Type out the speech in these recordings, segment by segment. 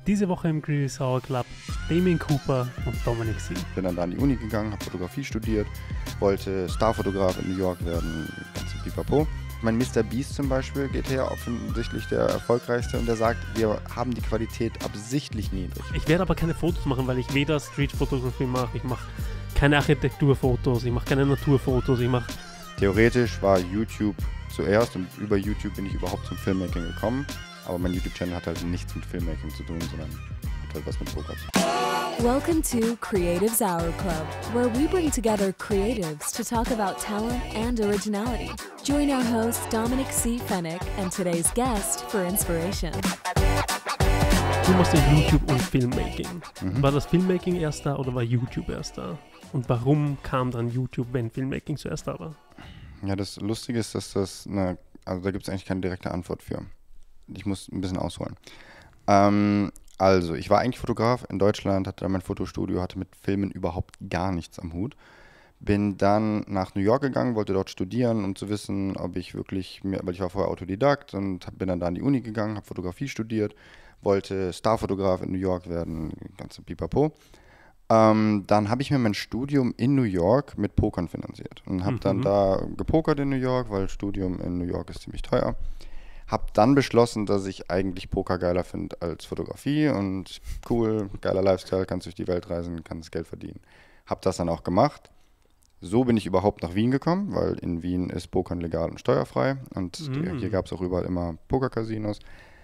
Diese Woche im Greedy Sour Club Damien Cooper und Dominic C. Bin dann da an die Uni gegangen, habe Fotografie studiert, wollte Starfotograf in New York werden, ganz im Pipapo. Mein Mr. Beast zum Beispiel, geht her, offensichtlich der erfolgreichste, und der sagt, wir haben die Qualität absichtlich niedrig. Ich werde aber keine Fotos machen, weil ich weder Streetfotografie mache, ich mache keine Architekturfotos, ich mache keine Naturfotos, ich mache... Theoretisch war YouTube zuerst und über YouTube bin ich überhaupt zum Filmmaking gekommen. Aber mein YouTube-Channel hat halt nichts mit Filmmaking zu tun, sondern hat halt was mit Poker zu tun. Welcome to Creatives Hour Club, where we bring together creatives to talk about talent and originality. Join our host Dominic C. Fennick and today's guest for inspiration. Du machst ja YouTube und Filmmaking. War das Filmmaking erst da oder war YouTube erst da? Und warum kam dann YouTube, wenn Filmmaking zuerst da war? Ja, das Lustige ist, dass also da gibt es eigentlich keine direkte Antwort für. Ich muss ein bisschen ausholen. Also, ich war eigentlich Fotograf in Deutschland, hatte da mein Fotostudio, hatte mit Filmen überhaupt gar nichts am Hut. Bin dann nach New York gegangen, wollte dort studieren, um zu wissen, ob ich wirklich, weil ich war vorher Autodidakt und bin dann da an die Uni gegangen, habe Fotografie studiert, wollte Starfotograf in New York werden, ganz Pipapo. Dann habe ich mir mein Studium in New York mit Pokern finanziert und habe dann da gepokert in New York, weil Studium in New York ist ziemlich teuer. Hab dann beschlossen, dass ich eigentlich Poker geiler finde als Fotografie und cool, geiler Lifestyle, kannst durch die Welt reisen, kannst Geld verdienen. Hab das dann auch gemacht. So bin ich überhaupt nach Wien gekommen, weil in Wien ist Pokern legal und steuerfrei und hier gab es auch überall immer Poker-Casinos.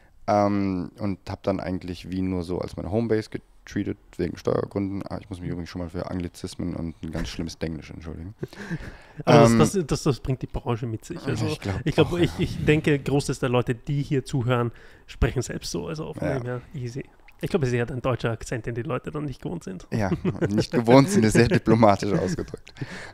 Und habe dann eigentlich Wien nur so als meine Homebase getreatet, wegen Steuergründen. Ich muss mich übrigens schon mal für Anglizismen und ein ganz schlimmes Denglisch entschuldigen. Aber das bringt die Branche mit sich. Also ich denke, Großteil der Leute, die hier zuhören, sprechen selbst so. Also von dem her easy. Ich glaube, es ist eher ein deutscher Akzent, den die Leute dann nicht gewohnt sind. Ja, nicht gewohnt sind, ist sehr diplomatisch ausgedrückt.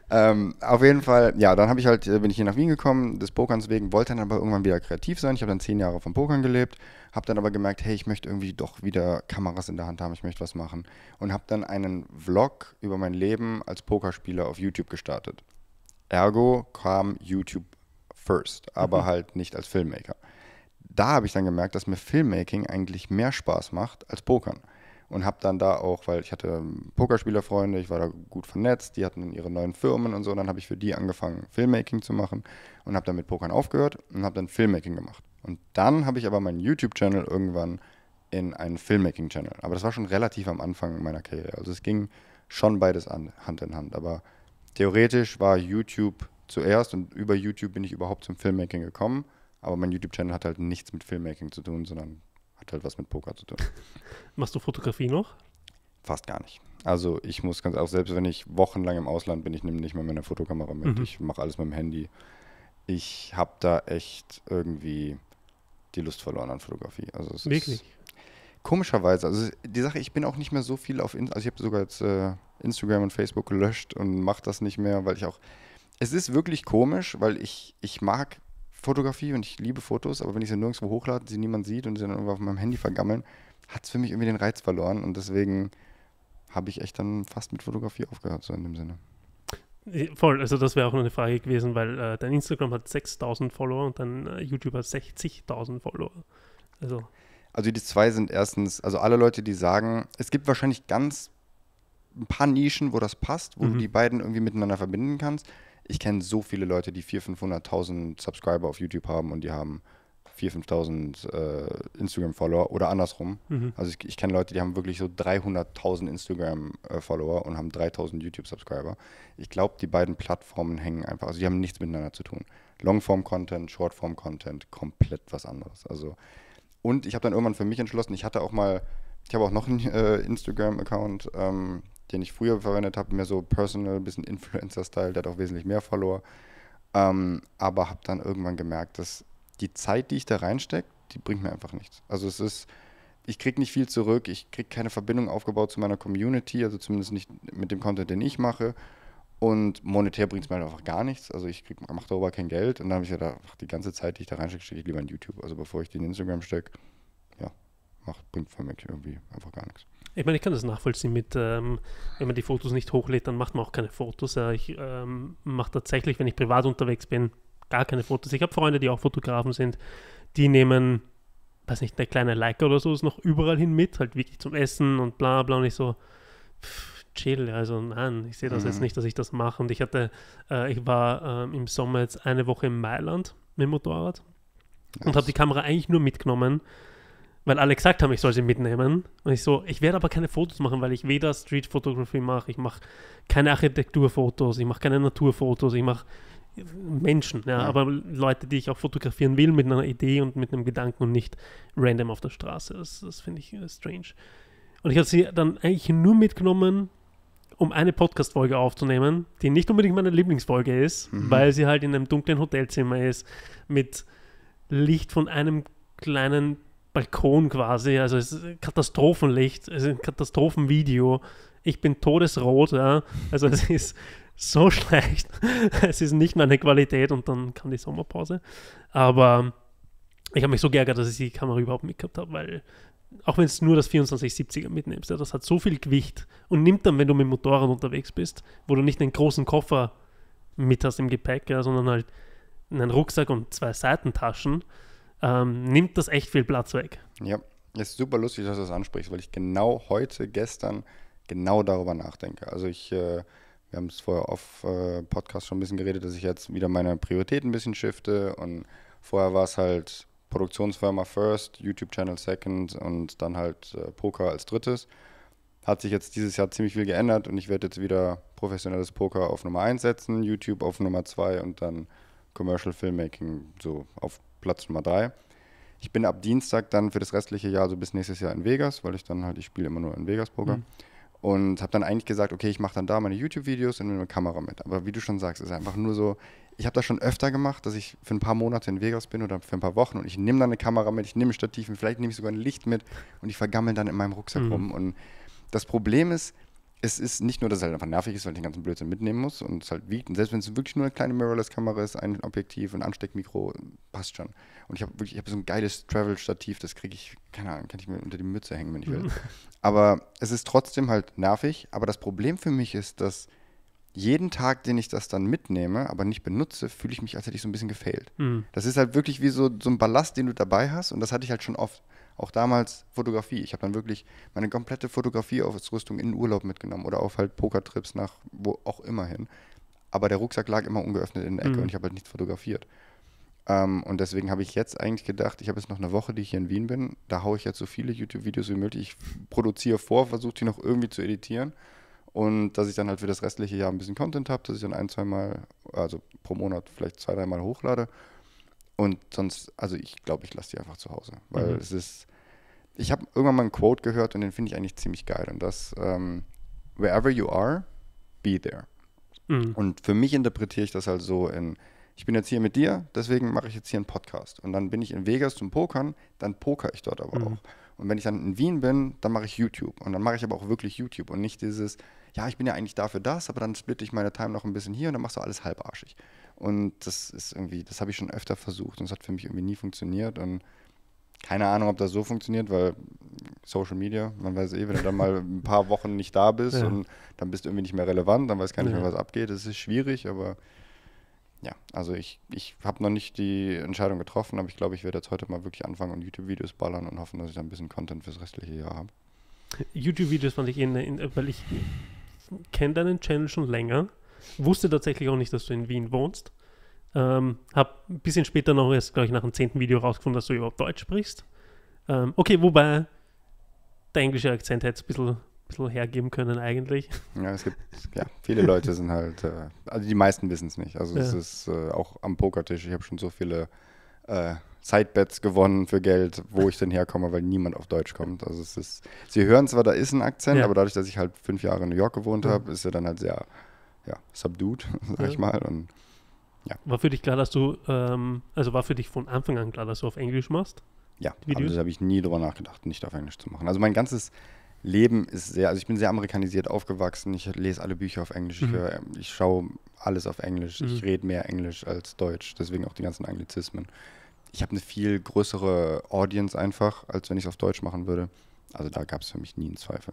Auf jeden Fall, ja, dann bin ich hier nach Wien gekommen, des Pokerns wegen, wollte dann aber irgendwann wieder kreativ sein. Ich habe dann 10 Jahre vom Pokern gelebt, habe dann aber gemerkt, hey, ich möchte irgendwie doch wieder Kameras in der Hand haben, ich möchte was machen. Und habe dann einen Vlog über mein Leben als Pokerspieler auf YouTube gestartet. Ergo kam YouTube first, aber halt nicht als Filmmaker. Da habe ich dann gemerkt, dass mir Filmmaking eigentlich mehr Spaß macht als Pokern. Und habe dann da auch, weil ich hatte Pokerspielerfreunde, ich war da gut vernetzt, die hatten ihre neuen Firmen und so, dann habe ich für die angefangen, Filmmaking zu machen und habe dann mit Pokern aufgehört und habe dann Filmmaking gemacht. Und dann habe ich aber meinen YouTube-Channel irgendwann in einen Filmmaking-Channel. Aber das war schon relativ am Anfang meiner Karriere. Also es ging schon beides Hand in Hand. Aber theoretisch war YouTube zuerst und über YouTube bin ich überhaupt zum Filmmaking gekommen. Aber mein YouTube-Channel hat halt nichts mit Filmmaking zu tun, sondern hat halt was mit Poker zu tun. Machst du Fotografie noch? Fast gar nicht. Also ich muss ganz auch, selbst wenn ich wochenlang im Ausland bin, ich nehme nicht mal meine Fotokamera mit. Ich mache alles mit dem Handy. Ich habe da echt irgendwie die Lust verloren an Fotografie. Also es Wirklich? Ist komischerweise. Also die Sache, ich bin auch nicht mehr so viel auf also ich habe sogar jetzt Instagram und Facebook gelöscht und mache das nicht mehr, weil es ist wirklich komisch, weil ich mag Fotografie und ich liebe Fotos, aber wenn ich sie nirgendwo hochlade, sie niemand sieht und sie dann irgendwo auf meinem Handy vergammeln, hat es für mich irgendwie den Reiz verloren und deswegen habe ich echt dann fast mit Fotografie aufgehört, so in dem Sinne. Voll, also das wäre auch noch eine Frage gewesen, weil dein Instagram hat 6.000 Follower und dein YouTube hat 60.000 Follower. Also die zwei sind erstens, also alle Leute, die sagen, es gibt wahrscheinlich ein paar Nischen, wo das passt, wo du die beiden irgendwie miteinander verbinden kannst. Ich kenne so viele Leute, die 400.000, 500.000 Subscriber auf YouTube haben und die haben 4.000, 5.000 Instagram-Follower oder andersrum. Also ich kenne Leute, die haben wirklich so 300.000 Instagram-Follower und haben 3.000 YouTube-Subscriber. Ich glaube, die beiden Plattformen hängen einfach, also die haben nichts miteinander zu tun. Longform-Content, Shortform-Content, komplett was anderes. Also, und ich habe dann irgendwann für mich entschlossen, ich habe auch noch einen Instagram-Account, den ich früher verwendet habe, mehr so personal, ein bisschen Influencer-Style, der hat auch wesentlich mehr Follower. Aber habe dann irgendwann gemerkt, dass die Zeit, die ich da reinstecke, die bringt mir einfach nichts. Also ich kriege nicht viel zurück, ich kriege keine Verbindung aufgebaut zu meiner Community, also zumindest nicht mit dem Content, den ich mache. Und monetär bringt es mir einfach gar nichts. Also ich mache darüber kein Geld. Und dann habe ich gedacht, die ganze Zeit, die ich da reinstecke, stecke ich lieber in YouTube. Also bevor ich die in Instagram stecke, bringt für mich irgendwie einfach gar nichts. Ich meine, ich kann das nachvollziehen mit, wenn man die Fotos nicht hochlädt, dann macht man auch keine Fotos. Ich mache tatsächlich, wenn ich privat unterwegs bin, gar keine Fotos. Ich habe Freunde, die auch Fotografen sind, die nehmen weiß nicht, der kleine Leica oder so ist noch überall hin mit, halt wirklich zum Essen und bla bla und ich so, chill, also nein, ich sehe das jetzt nicht, dass ich das mache. Und ich war im Sommer jetzt eine Woche in Mailand mit dem Motorrad und habe die Kamera eigentlich nur mitgenommen, weil alle gesagt haben, ich soll sie mitnehmen. Und ich werde aber keine Fotos machen, weil ich weder Street Photography mache, ich mache keine Architekturfotos, ich mache keine Naturfotos, ich mache Menschen, aber Leute, die ich auch fotografieren will mit einer Idee und mit einem Gedanken und nicht random auf der Straße. Das finde ich strange. Und ich habe sie dann eigentlich nur mitgenommen, um eine Podcast-Folge aufzunehmen, die nicht unbedingt meine Lieblingsfolge ist, weil sie halt in einem dunklen Hotelzimmer ist, mit Licht von einem kleinen Balkon quasi, also es ist Katastrophenlicht, es ist ein Katastrophenvideo. Ich bin todesrot, also es ist so schlecht. Es ist nicht meine Qualität und dann kam die Sommerpause. Aber ich habe mich so geärgert, dass ich die Kamera überhaupt mitgehabt habe, weil auch wenn es nur das 24-70er mitnimmst, das hat so viel Gewicht und nimmt dann, wenn du mit dem Motorrad unterwegs bist, wo du nicht einen großen Koffer mit hast im Gepäck, sondern halt einen Rucksack und 2 Seitentaschen, nimmt das echt viel Platz weg. Ja, ist super lustig, dass du das ansprichst, weil ich gestern darüber nachdenke. Also wir haben es vorher auf Podcast schon ein bisschen geredet, dass ich jetzt wieder meine Prioritäten ein bisschen shifte und vorher war es halt Produktionsfirma first, YouTube-Channel second und dann halt Poker als drittes. Hat sich jetzt dieses Jahr ziemlich viel geändert und ich werde jetzt wieder professionelles Poker auf Nummer 1 setzen, YouTube auf Nummer 2 und dann Commercial Filmmaking so auf Platz Nummer 3. Ich bin ab Dienstag dann für das restliche Jahr, so bis nächstes Jahr in Vegas, weil ich spiele immer nur in Vegas Poker. Und habe dann eigentlich gesagt, okay, ich mache dann da meine YouTube-Videos und nehme eine Kamera mit. Aber wie du schon sagst, ist einfach nur so, ich habe das schon öfter gemacht, dass ich für ein paar Monate in Vegas bin oder für ein paar Wochen und ich nehme dann eine Kamera mit, ich nehme ein Stativ mit, vielleicht nehme ich sogar ein Licht mit und ich vergammel dann in meinem Rucksack rum. Und das Problem ist, es ist nicht nur, dass es halt einfach nervig ist, weil ich den ganzen Blödsinn mitnehmen muss und es halt wiegt. Und selbst wenn es wirklich nur eine kleine Mirrorless-Kamera ist, ein Objektiv, ein Ansteckmikro, passt schon. Und ich habe so ein geiles Travel-Stativ, das kriege ich, keine Ahnung, kann ich mir unter die Mütze hängen, wenn ich will. Aber es ist trotzdem halt nervig. Aber das Problem für mich ist, dass jeden Tag, den ich das dann mitnehme, aber nicht benutze, fühle ich mich, als hätte ich so ein bisschen gefailt. Das ist halt wirklich wie so ein Ballast, den du dabei hast. Und das hatte ich halt schon oft. Auch damals Fotografie. Ich habe dann wirklich meine komplette Fotografieausrüstung in den Urlaub mitgenommen oder auf halt Pokertrips nach wo auch immer hin. Aber der Rucksack lag immer ungeöffnet in der Ecke und ich habe halt nichts fotografiert. Und deswegen habe ich jetzt eigentlich gedacht, ich habe jetzt noch eine Woche, die ich hier in Wien bin. Da haue ich jetzt so viele YouTube-Videos wie möglich. Ich produziere versuche die noch irgendwie zu editieren. Und dass ich dann halt für das restliche Jahr ein bisschen Content habe, dass ich dann 1-2 Mal, also pro Monat vielleicht 2-3 Mal hochlade. Und sonst, also ich glaube, ich lasse die einfach zu Hause. Weil es ist, ich habe irgendwann mal einen Quote gehört und den finde ich eigentlich ziemlich geil. Und das, wherever you are, be there. Und für mich interpretiere ich das halt so ich bin jetzt hier mit dir, deswegen mache ich jetzt hier einen Podcast. Und dann bin ich in Vegas zum Pokern, dann poker ich dort aber auch. Und wenn ich dann in Wien bin, dann mache ich YouTube. Und dann mache ich aber auch wirklich YouTube und nicht dieses, ja, ich bin ja eigentlich dafür das, aber dann splitte ich meine Time noch ein bisschen hier und dann machst du alles halbarschig. Und das ist irgendwie, das habe ich schon öfter versucht und es hat für mich irgendwie nie funktioniert. Und keine Ahnung, ob das so funktioniert, weil Social Media, man weiß wenn du dann mal ein paar Wochen nicht da bist und dann bist du irgendwie nicht mehr relevant, dann weiß gar nicht mehr, was abgeht. Das ist schwierig, aber ja, also ich habe noch nicht die Entscheidung getroffen, aber ich glaube, ich werde jetzt heute mal wirklich anfangen und YouTube-Videos ballern und hoffen, dass ich dann ein bisschen Content fürs restliche Jahr habe. YouTube-Videos fand ich weil ich kenne deinen Channel schon länger, wusste tatsächlich auch nicht, dass du in Wien wohnst. Hab ein bisschen später noch erst, glaube ich, nach dem 10. Video rausgefunden, dass du überhaupt Deutsch sprichst. Okay, wobei der englische Akzent hätte es ein bisschen hergeben können eigentlich. Ja, es gibt, viele Leute sind halt, also die meisten wissen es nicht. Also es ist auch am Pokertisch, ich habe schon so viele Sidebets gewonnen für Geld, wo ich denn herkomme, weil niemand auf Deutsch kommt. Also es ist, sie hören zwar, da ist ein Akzent, aber dadurch, dass ich halt 5 Jahre in New York gewohnt habe, ist er dann halt sehr, subdued, sag ich mal. Und ja. War für dich klar, dass du, war für dich von Anfang an klar, dass du auf Englisch machst? Ja, aber das habe ich nie drüber nachgedacht, nicht auf Englisch zu machen. Also mein ganzes Leben ist ich bin sehr amerikanisiert aufgewachsen, ich lese alle Bücher auf Englisch, ich schaue alles auf Englisch, ich rede mehr Englisch als Deutsch, deswegen auch die ganzen Anglizismen. Ich habe eine viel größere Audience einfach, als wenn ich es auf Deutsch machen würde. Also da gab es für mich nie einen Zweifel.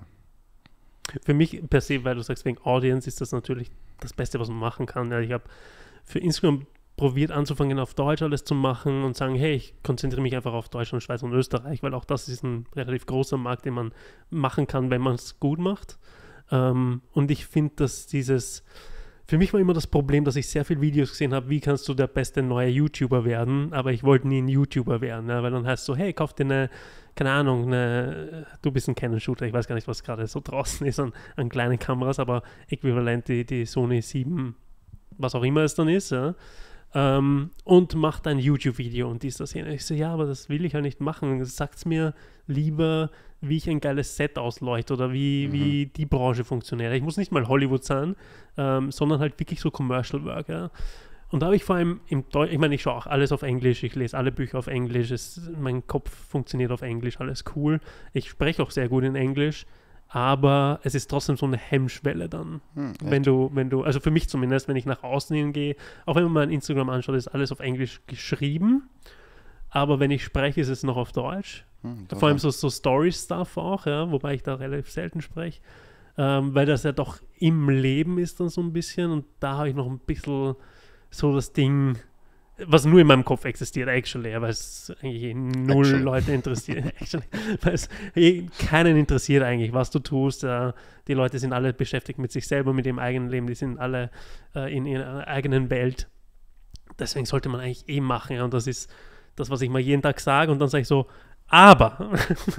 Für mich per se, weil du sagst, wegen Audience ist das natürlich das Beste, was man machen kann. Ja, ich habe für Instagram probiert anzufangen, auf Deutsch alles zu machen und sagen, hey, ich konzentriere mich einfach auf Deutschland, Schweiz und Österreich, weil auch das ist ein relativ großer Markt, den man machen kann, wenn man es gut macht. Und ich finde, dass für mich war immer das Problem, dass ich sehr viele Videos gesehen habe, wie kannst du der beste neue YouTuber werden, aber ich wollte nie ein YouTuber werden, weil dann heißt es so, hey, kauf dir keine Ahnung, du bist ein Canon-Shooter, ich weiß gar nicht, was gerade so draußen ist an kleinen Kameras, aber äquivalent die Sony 7, was auch immer es dann ist, ja. Und macht ein YouTube-Video und das hin. Ich so, ja, aber das will ich ja nicht machen. Sagt mir lieber, wie ich ein geiles Set ausleuchte oder wie die Branche funktioniert. Ich muss nicht mal Hollywood sein, sondern halt wirklich so Commercial Work. Ja. Und da habe ich vor allem im Deutsch, ich meine, ich schaue auch alles auf Englisch, ich lese alle Bücher auf Englisch, mein Kopf funktioniert auf Englisch, alles cool. Ich spreche auch sehr gut in Englisch. Aber es ist trotzdem so eine Hemmschwelle dann, wenn du, also für mich zumindest, wenn ich nach außen hingehe, auch wenn man mein Instagram anschaut, ist alles auf Englisch geschrieben, aber wenn ich spreche, ist es noch auf Deutsch. Vor allem so Story-Stuff auch, ja, wobei ich da relativ selten spreche, weil das ja doch im Leben ist dann so ein bisschen und da habe ich noch ein bisschen so das Ding, was nur in meinem Kopf existiert, actually, weil es eigentlich null Leute interessiert, weil es keinen interessiert eigentlich, was du tust. Die Leute sind alle beschäftigt mit sich selber, mit ihrem eigenen Leben, die sind alle in ihrer eigenen Welt. Deswegen sollte man eigentlich machen, ja, und das ist das, was ich mal jeden Tag sage und dann sage ich so, aber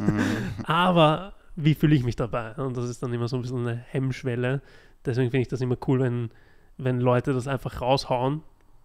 wie fühle ich mich dabei? Und das ist dann immer so ein bisschen eine Hemmschwelle. Deswegen finde ich das immer cool, wenn Leute das einfach raushauen,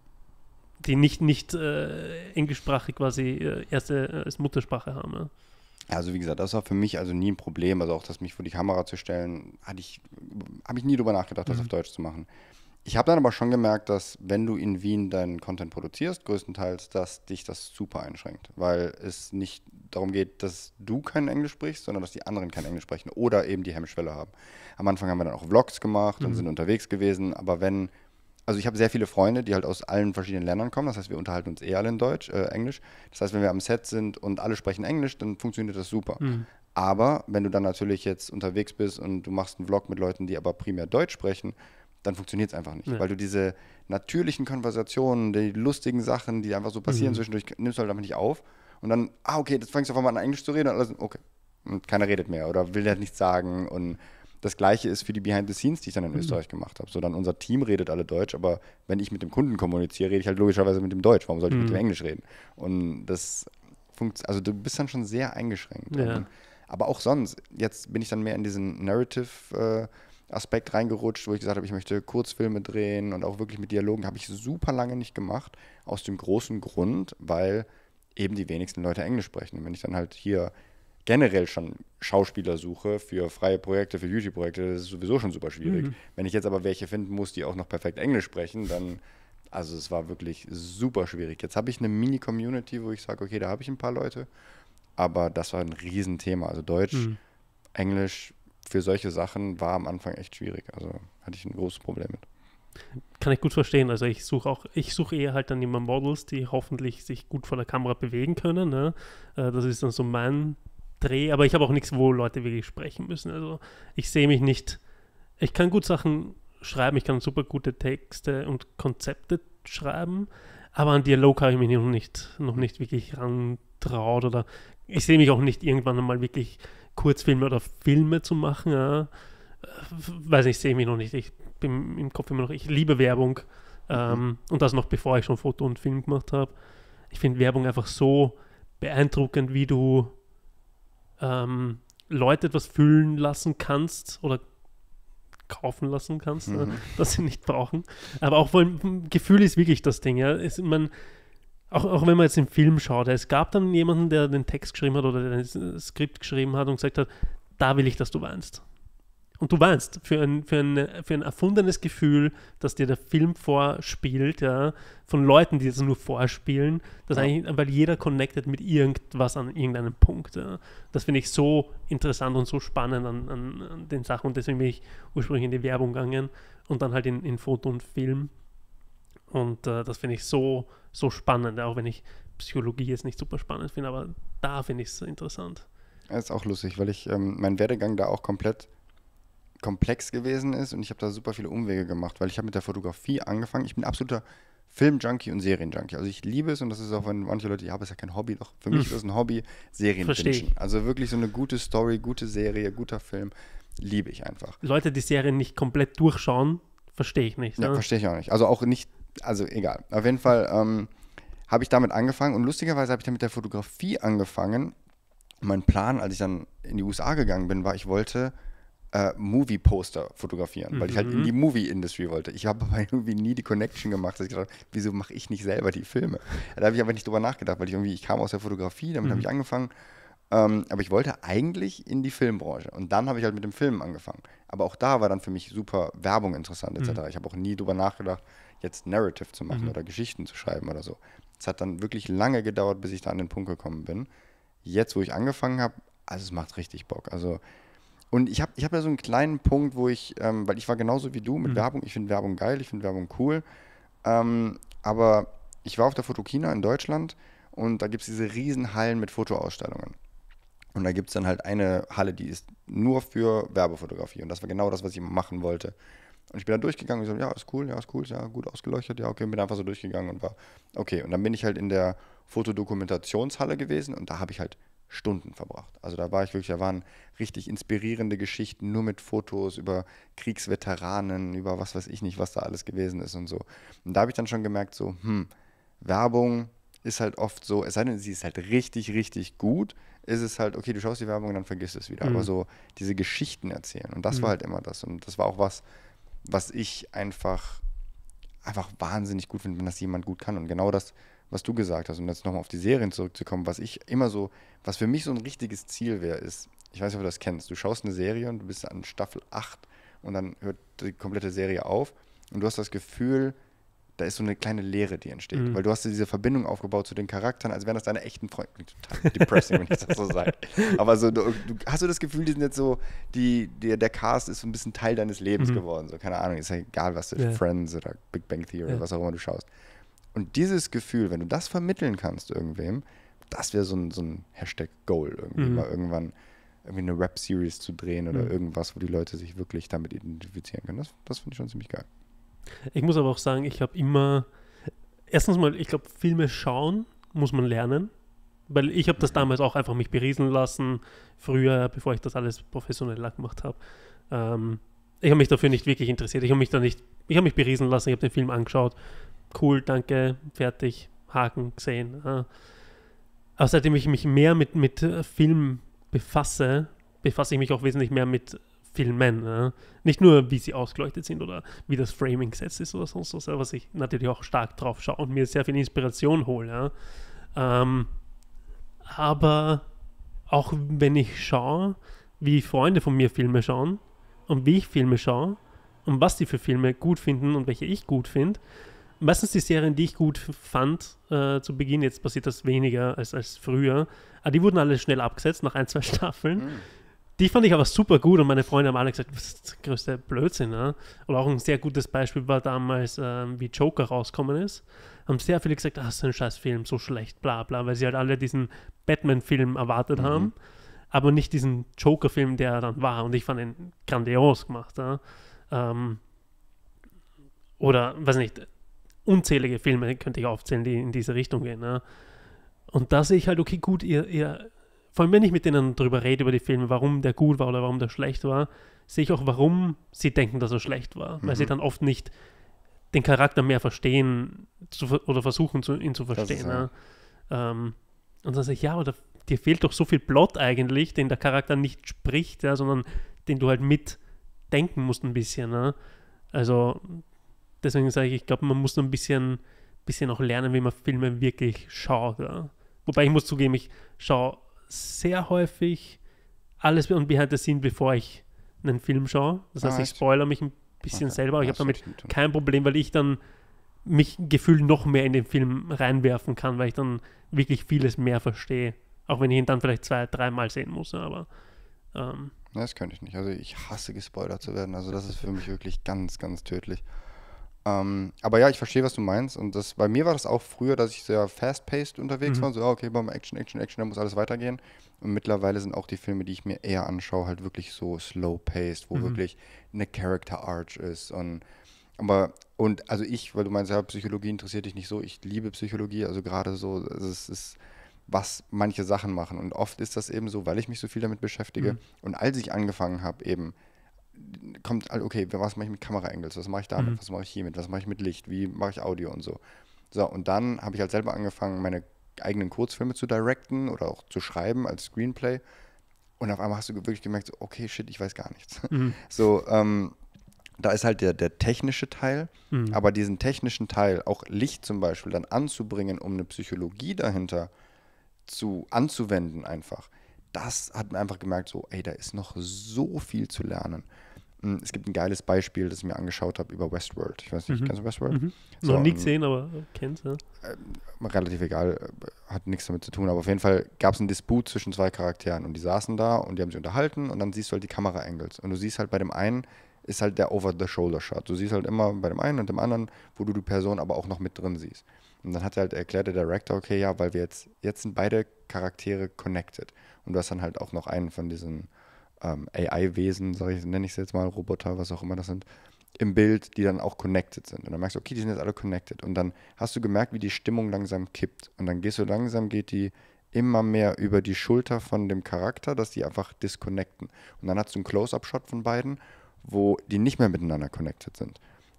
die nicht englischsprachig quasi als Muttersprache haben. Ja. Also wie gesagt, das war für mich also nie ein Problem. Also auch das mich vor die Kamera zu stellen, habe ich nie drüber nachgedacht, das auf Deutsch zu machen. Ich habe dann aber schon gemerkt, dass wenn du in Wien deinen Content produzierst, größtenteils, dass dich das super einschränkt. Weil es nicht darum geht, dass du kein Englisch sprichst, sondern dass die anderen kein Englisch sprechen oder eben die Hemmschwelle haben. Am Anfang haben wir dann auch Vlogs gemacht und sind unterwegs gewesen, aber also ich habe sehr viele Freunde, die halt aus allen verschiedenen Ländern kommen. Das heißt, wir unterhalten uns alle in Englisch. Das heißt, wenn wir am Set sind und alle sprechen Englisch, dann funktioniert das super. Aber wenn du dann natürlich jetzt unterwegs bist und du machst einen Vlog mit Leuten, die aber primär Deutsch sprechen, dann funktioniert es einfach nicht. Ja. Weil du diese natürlichen Konversationen, die lustigen Sachen, die einfach so passieren zwischendurch, nimmst du halt einfach nicht auf. Und dann, okay, jetzt fängst du auf einmal an Englisch zu reden und alles, okay. Und keiner redet mehr oder will halt nichts sagen und das Gleiche ist für die Behind the Scenes, die ich dann in Österreich gemacht habe. So, dann unser Team redet alle Deutsch, aber wenn ich mit dem Kunden kommuniziere, rede ich halt logischerweise mit dem Deutsch. Warum sollte ich mit dem Englisch reden? Und das also du bist dann schon sehr eingeschränkt. Ja. Aber auch sonst, jetzt bin ich dann mehr in diesen Narrative-Aspekt reingerutscht, wo ich gesagt habe, ich möchte Kurzfilme drehen und auch wirklich mit Dialogen. Habe ich super lange nicht gemacht, aus dem großen Grund, weil eben die wenigsten Leute Englisch sprechen. Und wenn ich dann halt hier generell schon Schauspieler suche für freie Projekte, für YouTube-Projekte, das ist sowieso schon super schwierig. Wenn ich jetzt aber welche finden muss, die auch noch perfekt Englisch sprechen, dann, also es war wirklich super schwierig. Jetzt habe ich eine Mini-Community, wo ich sage, okay, da habe ich ein paar Leute, aber das war ein Riesenthema. Also Deutsch, Englisch für solche Sachen war am Anfang echt schwierig. Also hatte ich ein großes Problem mit. Kann ich gut verstehen. Also ich suche eher halt dann immer Models, die hoffentlich sich gut vor der Kamera bewegen können. Ne? Das ist dann so mein Dreh, aber ich habe auch nichts, wo Leute wirklich sprechen müssen. Also ich sehe mich nicht, ich kann gut Sachen schreiben, ich kann super gute Texte und Konzepte schreiben, aber an Dialog habe ich mich noch nicht wirklich rantraut oder ich sehe mich auch nicht irgendwann einmal wirklich Kurzfilme oder Filme zu machen. Ja. Weiß nicht, sehe ich mich noch nicht. Ich bin im Kopf immer noch, ich liebe Werbung und das noch bevor ich schon Foto und Film gemacht habe. Ich finde Werbung einfach so beeindruckend, wie du Leute etwas fühlen lassen kannst oder kaufen lassen kannst, das sie nicht brauchen. Aber auch ein Gefühl ist wirklich das Ding. Ja. Auch wenn man jetzt im Film schaut, es gab dann jemanden, der den Text geschrieben hat oder ein Skript geschrieben hat und gesagt hat, da will ich, dass du weinst. Und du weinst für ein erfundenes Gefühl, das dir der Film vorspielt, ja, von Leuten, die das nur vorspielen, weil jeder connectet mit irgendwas an irgendeinem Punkt. Ja. Das finde ich so interessant und so spannend an den Sachen und deswegen bin ich ursprünglich in die Werbung gegangen und dann halt in Foto und Film. Und das finde ich so spannend, auch wenn ich Psychologie jetzt nicht super spannend finde, aber da finde ich es interessant. Das ist auch lustig, weil ich mein Werdegang da auch komplett komplex gewesen ist und ich habe da super viele Umwege gemacht, weil ich habe mit der Fotografie angefangen. Ich bin absoluter Film-Junkie und Serien-Junkie. Also ich liebe es und das ist auch, wenn manche Leute, ja, aber ist ja kein Hobby, doch für mich ist das ein Hobby, Serien-Bingen. Also wirklich so eine gute Story, gute Serie, guter Film, liebe ich einfach. Leute, die Serien nicht komplett durchschauen, verstehe ich nicht. Ja, verstehe ich auch nicht. Also auch nicht, also egal. Auf jeden Fall habe ich damit angefangen und lustigerweise habe ich dann mit der Fotografie angefangen. Mein Plan, als ich dann in die USA gegangen bin, war, ich wollte Movie-Poster fotografieren, weil ich halt in die Movie-Industry wollte. Ich habe aber irgendwie nie die Connection gemacht, dass ich gedacht habe, wieso mache ich nicht selber die Filme? Da habe ich aber nicht drüber nachgedacht, weil ich kam aus der Fotografie, damit habe ich angefangen. Aber ich wollte eigentlich in die Filmbranche und dann habe ich halt mit dem Filmen angefangen. Aber auch da war dann für mich super Werbung interessant etc. Ich habe auch nie drüber nachgedacht, jetzt Narrative zu machen oder Geschichten zu schreiben oder so. Es hat dann wirklich lange gedauert, bis ich da an den Punkt gekommen bin. Jetzt, wo ich angefangen habe, also es macht richtig Bock. Also und ich hab da so einen kleinen Punkt, wo ich, weil ich war genauso wie du mit Werbung, ich finde Werbung geil, ich finde Werbung cool, aber ich war auf der Fotokina in Deutschland und da gibt es diese riesen Hallen mit Fotoausstellungen. Und da gibt es dann halt eine Halle, die ist nur für Werbefotografie und das war genau das, was ich machen wollte. Und ich bin da durchgegangen und so, ja, ist cool, ja, gut ausgeleuchtet, ja, okay, bin einfach so durchgegangen und war okay. Und dann bin ich halt in der Fotodokumentationshalle gewesen und da habe ich halt Stunden verbracht. Also da waren richtig inspirierende Geschichten, nur mit Fotos über Kriegsveteranen, über was weiß ich nicht, was da alles gewesen ist und so. Und da habe ich dann schon gemerkt, so, Werbung ist halt oft so, es sei denn, sie ist halt richtig, richtig gut, ist es halt, okay, du schaust die Werbung und dann vergisst es wieder. Aber so diese Geschichten erzählen und das war halt immer das. Und das war auch was ich einfach wahnsinnig gut finde, wenn das jemand gut kann. Und genau das, was du gesagt hast, um jetzt nochmal auf die Serien zurückzukommen, was für mich so ein richtiges Ziel wäre, ist, ich weiß nicht, ob du das kennst, du schaust eine Serie und du bist an Staffel 8 und dann hört die komplette Serie auf und du hast das Gefühl, da ist so eine kleine Leere, die entsteht, weil du hast diese Verbindung aufgebaut zu den Charakteren, als wären das deine echten Freunde. Total depressing, wenn ich das so sage. Aber so, hast du das Gefühl, die sind jetzt so, der Cast ist so ein bisschen Teil deines Lebens geworden, so, keine Ahnung, ist ja egal, was du, Friends oder Big Bang Theory, was auch immer du schaust. Und dieses Gefühl, wenn du das vermitteln kannst irgendwem, das wäre so ein Hashtag-Goal irgendwie, mal irgendwann irgendwie eine Rap-Series zu drehen oder irgendwas, wo die Leute sich wirklich damit identifizieren können. Das finde ich schon ziemlich geil. Ich muss aber auch sagen, ich habe immer, erstens mal, ich glaube, Filme schauen muss man lernen, weil ich habe das damals auch einfach mich berieseln lassen, früher, bevor ich das alles professioneller gemacht habe. Ich habe mich dafür nicht wirklich interessiert, ich habe mich berieseln lassen, ich habe den Film angeschaut, cool, danke, fertig, Haken, gesehen. Aber seitdem ich mich mehr mit Film befasse ich mich auch wesentlich mehr mit Filmen. Nicht nur, wie sie ausgeleuchtet sind oder wie das Framing gesetzt ist oder sonst was, was ich natürlich auch stark drauf schaue und mir sehr viel Inspiration hole. Aber auch wenn ich schaue, wie Freunde von mir Filme schauen und wie ich Filme schaue und was die für Filme gut finden und welche ich gut finde, meistens die Serien, die ich gut fand zu Beginn, jetzt passiert das weniger als früher, aber die wurden alle schnell abgesetzt nach 1-2 Staffeln. Die fand ich aber super gut und meine Freunde haben alle gesagt, das ist der größte Blödsinn. Ne? Oder auch ein sehr gutes Beispiel war damals, wie Joker rausgekommen ist. Haben sehr viele gesagt, das ist ein scheiß Film, so schlecht, bla bla, weil sie halt alle diesen Batman-Film erwartet haben, aber nicht diesen Joker-Film, der dann war. Und ich fand ihn grandios gemacht. Ja? Oder, weiß nicht, unzählige Filme könnte ich aufzählen, die in diese Richtung gehen. Ja? Und da sehe ich halt, okay, gut, ihr vor allem, wenn ich mit denen darüber rede, über die Filme, warum der gut war oder warum der schlecht war, sehe ich auch, warum sie denken, dass er schlecht war. Weil sie dann oft nicht den Charakter mehr verstehen oder versuchen, ihn zu verstehen. Ja. Und dann sage ich, ja, aber dir fehlt doch so viel Plot eigentlich, den der Charakter nicht spricht, ja, sondern den du halt mitdenken musst ein bisschen. Ja. Also deswegen sage ich glaube, man muss noch ein bisschen auch lernen, wie man Filme wirklich schaut. Ja. Wobei ich muss zugeben, ich schaue sehr häufig alles und behind the scene, bevor ich einen Film schaue. Das heißt, ich spoilere mich ein bisschen selber. Ich habe damit kein Problem, weil ich dann mich gefühlt noch mehr in den Film reinwerfen kann, weil ich dann wirklich vieles mehr verstehe. Auch wenn ich ihn dann vielleicht 2-3 Mal sehen muss. Aber das könnte ich nicht. Also ich hasse, gespoilert zu werden. Also das ist für mich wirklich ganz, ganz tödlich. Aber ja, ich verstehe, was du meinst. Und bei mir war das auch früher, dass ich sehr fast-paced unterwegs war. So, okay, beim Action, da muss alles weitergehen. Und mittlerweile sind auch die Filme, die ich mir eher anschaue, halt wirklich so slow-paced, wo wirklich eine Character-Arch ist. Und Und also weil du meinst, ja, Psychologie interessiert dich nicht so, ich liebe Psychologie, also gerade so, also es ist, was manche Sachen machen. Und oft ist das eben so, weil ich mich so viel damit beschäftige. Und als ich angefangen habe, eben, kommt, okay, was mache ich mit Kameraangles, was mache ich damit, was mache ich hiermit, was mache ich mit Licht, wie mache ich Audio und so. So, und dann habe ich halt selber angefangen, meine eigenen Kurzfilme zu directen oder auch zu schreiben als Screenplay. Und auf einmal hast du wirklich gemerkt, so, okay, shit, ich weiß gar nichts. So, da ist halt der technische Teil, aber diesen technischen Teil, auch Licht zum Beispiel, dann anzubringen, um eine Psychologie dahinter anzuwenden einfach, das hat man einfach gemerkt, so, ey, da ist noch so viel zu lernen. Es gibt ein geiles Beispiel, das ich mir angeschaut habe über Westworld. Ich weiß nicht, kennst du Westworld? So, noch nie gesehen, aber kennst du? Relativ egal, hat nichts damit zu tun, aber auf jeden Fall gab es einen Disput zwischen zwei Charakteren und die saßen da und die haben sich unterhalten und dann siehst du halt die Kamera-Angles und du siehst halt bei dem einen ist halt der Over-the-Shoulder-Shot. Du siehst halt immer bei dem einen und dem anderen, wo du die Person aber auch noch mit drin siehst. Und dann hat er halt erklärt, der Director, okay, ja, weil wir jetzt sind beide Charaktere connected. Und du hast dann halt auch noch einen von diesen AI-Wesen, nenne ich es jetzt mal, Roboter, was auch immer das sind, im Bild, die dann auch connected sind. Und dann merkst du, okay, die sind jetzt alle connected. Und dann hast du gemerkt, wie die Stimmung langsam kippt. Und dann geht die immer mehr über die Schulter von dem Charakter, dass die einfach disconnecten. Und dann hast du einen Close-Up-Shot von beiden, wo die nicht mehr miteinander connected sind.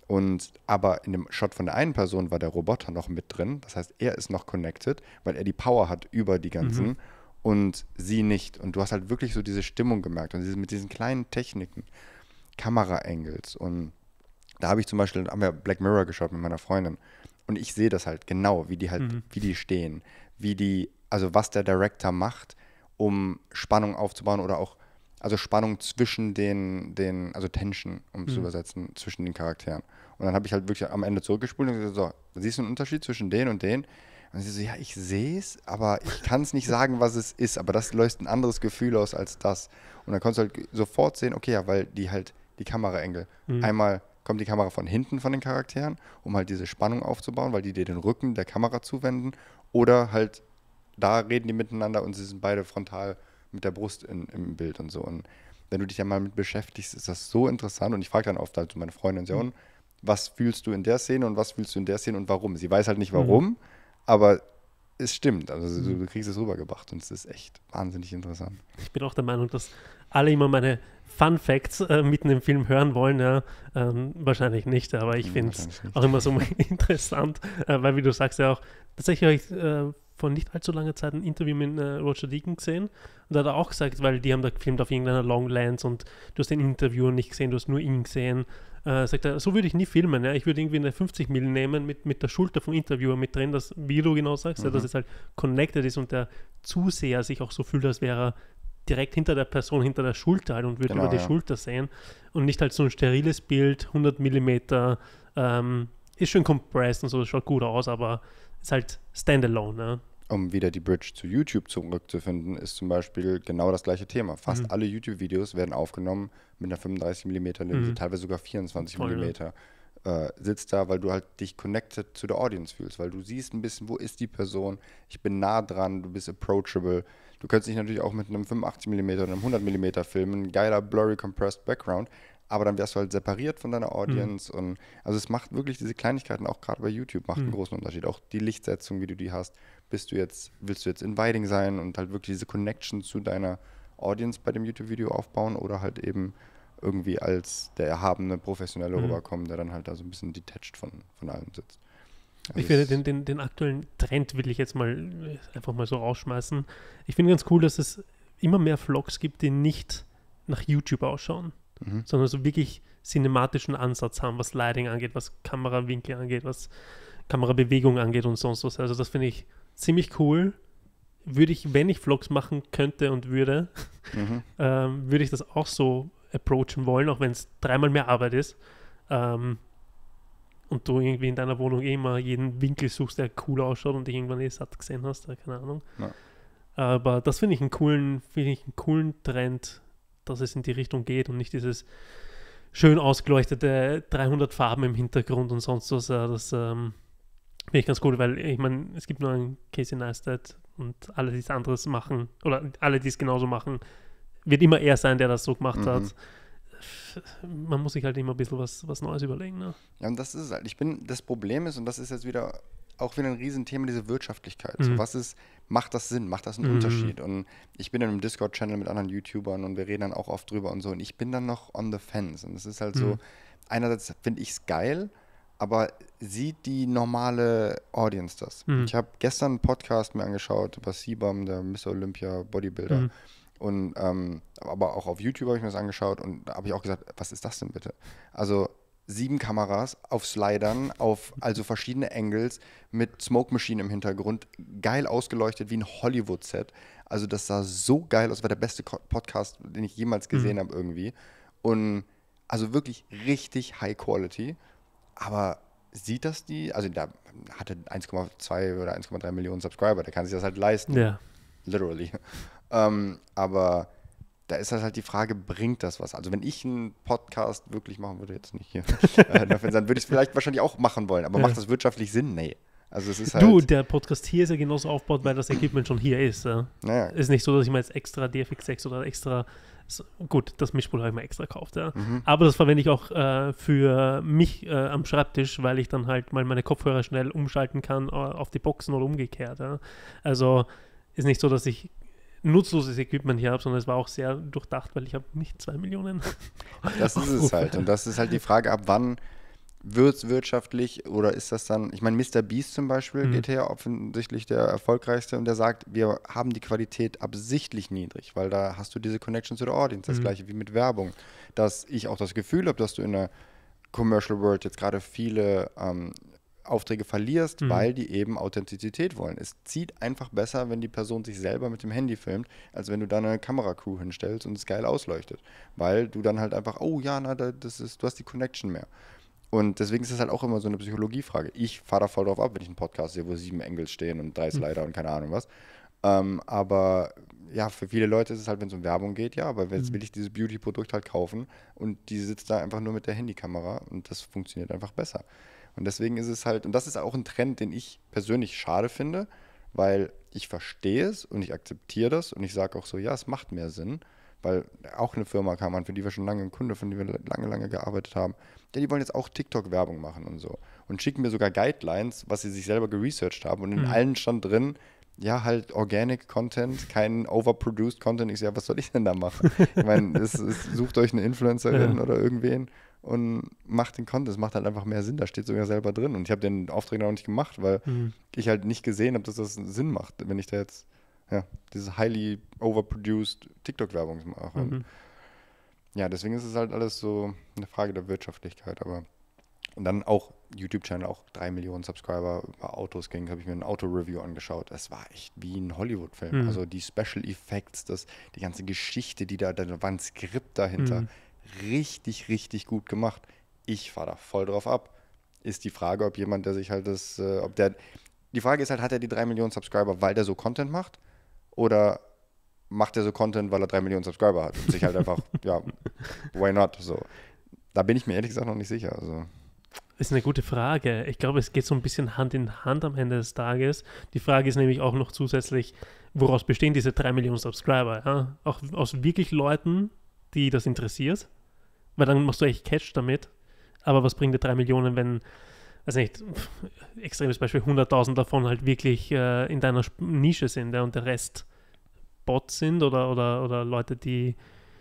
Aber in dem Shot von der einen Person war der Roboter noch mit drin. Das heißt, er ist noch connected, weil er die Power hat über die ganzen und sie nicht. Und du hast halt wirklich so diese Stimmung gemerkt. Und mit diesen kleinen Techniken, Kamera-Angles. Und da haben wir Black Mirror geschaut mit meiner Freundin. Und ich sehe das halt genau, wie die stehen. Also was der Director macht, um Spannung aufzubauen oder auch also Spannung zwischen also Tension, um es zu übersetzen, zwischen den Charakteren. Und dann habe ich halt wirklich am Ende zurückgespult und gesagt, so, siehst du einen Unterschied zwischen den und den? Und sie so, ja, ich sehe es, aber ich kann es nicht sagen, was es ist, aber das löst ein anderes Gefühl aus als das. Und dann konntest du halt sofort sehen, okay, ja, weil die halt die Kameraengel, einmal kommt die Kamera von hinten von den Charakteren, um halt diese Spannung aufzubauen, weil die dir den Rücken der Kamera zuwenden, oder halt da reden die miteinander und sie sind beide frontal mit der Brust im Bild und so. Und wenn du dich ja mal mit beschäftigst, ist das so interessant. Und ich frage dann oft halt so meine Freundin, ja, was fühlst du in der Szene und was fühlst du in der Szene und warum? Sie weiß halt nicht warum, aber es stimmt. Also du kriegst es rübergebracht und es ist echt wahnsinnig interessant. Ich bin auch der Meinung, dass alle immer meine Fun Facts mitten im Film hören wollen. Ja. Wahrscheinlich nicht, aber ich finde es auch immer so interessant, weil wie du sagst ja auch, tatsächlich habe ich vor nicht allzu langer Zeit ein Interview mit Roger Deakins gesehen und da hat er auch gesagt, weil die haben da gefilmt auf irgendeiner Longlands und du hast den Interviewer nicht gesehen, du hast nur ihn gesehen, sagt er, so würde ich nie filmen, ja? Ich würde irgendwie eine 50 mm nehmen mit der Schulter vom Interviewer mit drin, dass, wie du genau sagst, ja, dass es halt connected ist und der Zuseher sich auch so fühlt, als wäre er direkt hinter der Person, hinter der Schulter halt und würde über die Schulter sehen und nicht halt so ein steriles Bild, 100 mm, ist schön compressed und so, das schaut gut aus, aber ist halt standalone, ne? Um wieder die Bridge zu YouTube zurückzufinden, ist zum Beispiel genau das gleiche Thema. Fast alle YouTube-Videos werden aufgenommen mit einer 35 mm Linse, teilweise sogar 24 mm. Sitzt da, weil du halt dich connected zu der Audience fühlst, weil du siehst ein bisschen, wo ist die Person, ich bin nah dran, du bist approachable. Du könntest dich natürlich auch mit einem 85 mm oder einem 100 mm filmen, geiler, blurry, compressed Background, aber dann wärst du halt separiert von deiner Audience und also es macht wirklich diese Kleinigkeiten, auch gerade bei YouTube, macht einen großen Unterschied. Auch die Lichtsetzung, wie du die hast, willst du jetzt inviting sein und halt wirklich diese Connection zu deiner Audience bei dem YouTube-Video aufbauen oder halt eben irgendwie als der erhabene Professionelle rüberkommen, der dann halt da so ein bisschen detached von allem sitzt. Also ich finde, den aktuellen Trend will ich jetzt mal einfach mal so rausschmeißen. Ich finde ganz cool, dass es immer mehr Vlogs gibt, die nicht nach YouTube ausschauen, sondern so wirklich cinematischen Ansatz haben, was Lighting angeht, was Kamerawinkel angeht, was Kamerabewegung angeht und sonst was. Also das finde ich ziemlich cool. Würde ich, wenn ich Vlogs machen könnte und würde, würde ich das auch so approachen wollen, auch wenn es 3-mal mehr Arbeit ist. Und du irgendwie in deiner Wohnung immer jeden Winkel suchst, der cool ausschaut und dich irgendwann satt gesehen hast, keine Ahnung. Ja. Aber das finde ich einen coolen Trend, dass es in die Richtung geht und nicht dieses schön ausgeleuchtete 300 Farben im Hintergrund und sonst was. Das finde ich ganz cool, weil ich meine, es gibt nur einen Casey Neistat und alle, die es anderes machen oder alle, die es genauso machen, wird immer er sein, der das so gemacht hat. man muss sich halt immer ein bisschen was Neues überlegen. Ne? Ja, und das ist halt, das Problem ist, und das ist jetzt wieder ein Riesenthema, diese Wirtschaftlichkeit. So, macht das Sinn? Macht das einen Unterschied? Und ich bin in einem Discord-Channel mit anderen YouTubern und wir reden dann auch oft drüber und so und ich bin dann noch on the fence und es ist halt so, einerseits finde ich es geil, aber sieht die normale Audience das? Ich habe gestern einen Podcast mir angeschaut über Sibam, der Mr. Olympia Bodybuilder. Und aber auch auf YouTube habe ich mir das angeschaut und da habe ich auch gesagt, was ist das denn bitte? Also 7 Kameras auf Slidern, also verschiedene Angles mit Smoke Machine im Hintergrund, geil ausgeleuchtet wie ein Hollywood-Set. Also das sah so geil aus, war der beste Podcast, den ich jemals gesehen habe irgendwie. Und also wirklich richtig High Quality. Aber sieht das also der hatte 1,2 oder 1,3 Millionen Subscriber, der kann sich das halt leisten. Ja. Literally. Aber da ist das halt die Frage, bringt das was? Also wenn ich einen Podcast wirklich machen würde, jetzt nicht hier, dann würde ich es vielleicht wahrscheinlich auch machen wollen, aber macht das wirtschaftlich Sinn? Nee. Also es ist halt der Podcast hier ist ja genauso aufgebaut, weil das Equipment schon hier ist. Ja? Naja. Ist nicht so, dass ich mir jetzt extra DFX6 oder extra, gut, das Mischpult habe ich mir extra gekauft, ja. Aber das verwende ich auch für mich am Schreibtisch, weil ich dann halt mal meine Kopfhörer schnell umschalten kann auf die Boxen oder umgekehrt. Ja? Also ist nicht so, dass ich nutzloses Equipment hier habe, sondern es war auch sehr durchdacht, weil ich habe nicht 2 Millionen. Das ist es halt. Und das ist halt die Frage, ab wann wird es wirtschaftlich oder ist das dann, ich meine, MrBeast zum Beispiel geht ja offensichtlich der erfolgreichste und der sagt, wir haben die Qualität absichtlich niedrig, weil da hast du diese Connection zu der Audience, das gleiche wie mit Werbung, dass ich auch das Gefühl habe, dass du in der Commercial World jetzt gerade viele Aufträge verlierst, weil die eben Authentizität wollen. Es zieht einfach besser, wenn die Person sich selber mit dem Handy filmt, als wenn du da eine Kameracrew hinstellst und es geil ausleuchtet. Weil du dann halt einfach, oh ja, du hast die Connection mehr. Und deswegen ist das halt auch immer so eine Psychologiefrage. Ich fahre da voll drauf ab, wenn ich einen Podcast sehe, wo 7 Angles stehen und 3 Slider und keine Ahnung was. Aber ja, für viele Leute ist es halt, wenn es um Werbung geht, ja, aber jetzt will ich dieses Beauty-Produkt halt kaufen und die sitzt da einfach nur mit der Handykamera und das funktioniert einfach besser. Und deswegen ist es halt, und das ist auch ein Trend, den ich persönlich schade finde, weil ich verstehe es und ich akzeptiere das und ich sage auch so, ja, es macht mehr Sinn, weil auch eine Firma kam an, für die wir schon lange ein Kunde, von der wir lange gearbeitet haben, ja, die wollen jetzt auch TikTok-Werbung machen und so und schicken mir sogar Guidelines, was sie sich selber geresearched haben und in allen stand drin, ja, halt Organic Content, kein overproduced Content. Ich sage, ja, was soll ich denn da machen? Ich meine, sucht euch eine Influencerin oder irgendwen und macht den Content. Es macht halt einfach mehr Sinn. Da steht sogar selber drin. Und ich habe den Auftrag noch nicht gemacht, weil ich halt nicht gesehen habe, dass das Sinn macht, wenn ich da jetzt diese highly overproduced TikTok-Werbung mache. Und ja, deswegen ist es halt alles so eine Frage der Wirtschaftlichkeit. Und dann auch YouTube-Channel, auch 3 Millionen Subscriber, über Autos ging, habe ich mir ein Auto-Review angeschaut. Es war echt wie ein Hollywood-Film. Also die Special Effects, die ganze Geschichte, da war ein Skript dahinter. Richtig, richtig gut gemacht. Ich fahre da voll drauf ab. Ist die Frage, ob jemand, der sich halt die Frage ist halt, hat er die 3 Millionen Subscriber, weil der so Content macht? Oder macht er so Content, weil er 3 Millionen Subscriber hat? Und sich halt einfach, ja, why not? So. Da bin ich mir ehrlich gesagt noch nicht sicher. Also. Ist eine gute Frage. Ich glaube, es geht so ein bisschen Hand in Hand am Ende des Tages. Die Frage ist nämlich auch noch zusätzlich, woraus bestehen diese 3 Millionen Subscriber? Ja? Auch aus wirklich Leuten, die das interessiert. Weil dann machst du echt Catch damit. Aber was bringt dir 3 Millionen, wenn, weiß nicht, extremes Beispiel, 100.000 davon halt wirklich in deiner Nische sind, ja, und der Rest Bots sind oder Leute, die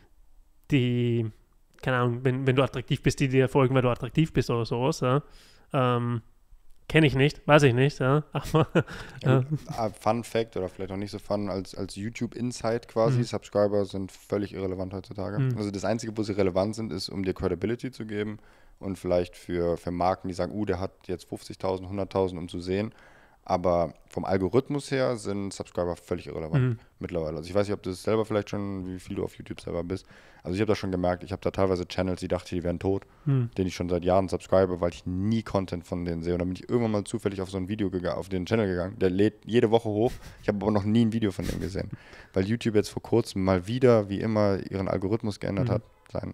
keine Ahnung, wenn du attraktiv bist, die dir folgen, weil du attraktiv bist oder sowas, ja. Kenne ich nicht, weiß ich nicht, ja. Aber, Fun Fact oder vielleicht auch nicht so fun, als YouTube Insight quasi, Subscriber sind völlig irrelevant heutzutage. Also das Einzige, wo sie relevant sind, ist, um dir Credibility zu geben und vielleicht für Marken, die sagen, der hat jetzt 50.000, 100.000, um zu sehen. Aber vom Algorithmus her sind Subscriber völlig irrelevant mittlerweile. Also ich weiß nicht, ob du das selber vielleicht schon, wie viel du auf YouTube selber bist. Also ich habe das schon gemerkt. Ich habe da teilweise Channels, die dachte, die wären tot, denen ich schon seit Jahren subscribe, weil ich nie Content von denen sehe. Und dann bin ich irgendwann mal zufällig auf so ein Video auf den Channel gegangen. Der lädt jede Woche hoch. Ich habe aber noch nie ein Video von dem gesehen. Weil YouTube jetzt vor kurzem mal wieder, wie immer, seinen Algorithmus geändert hat.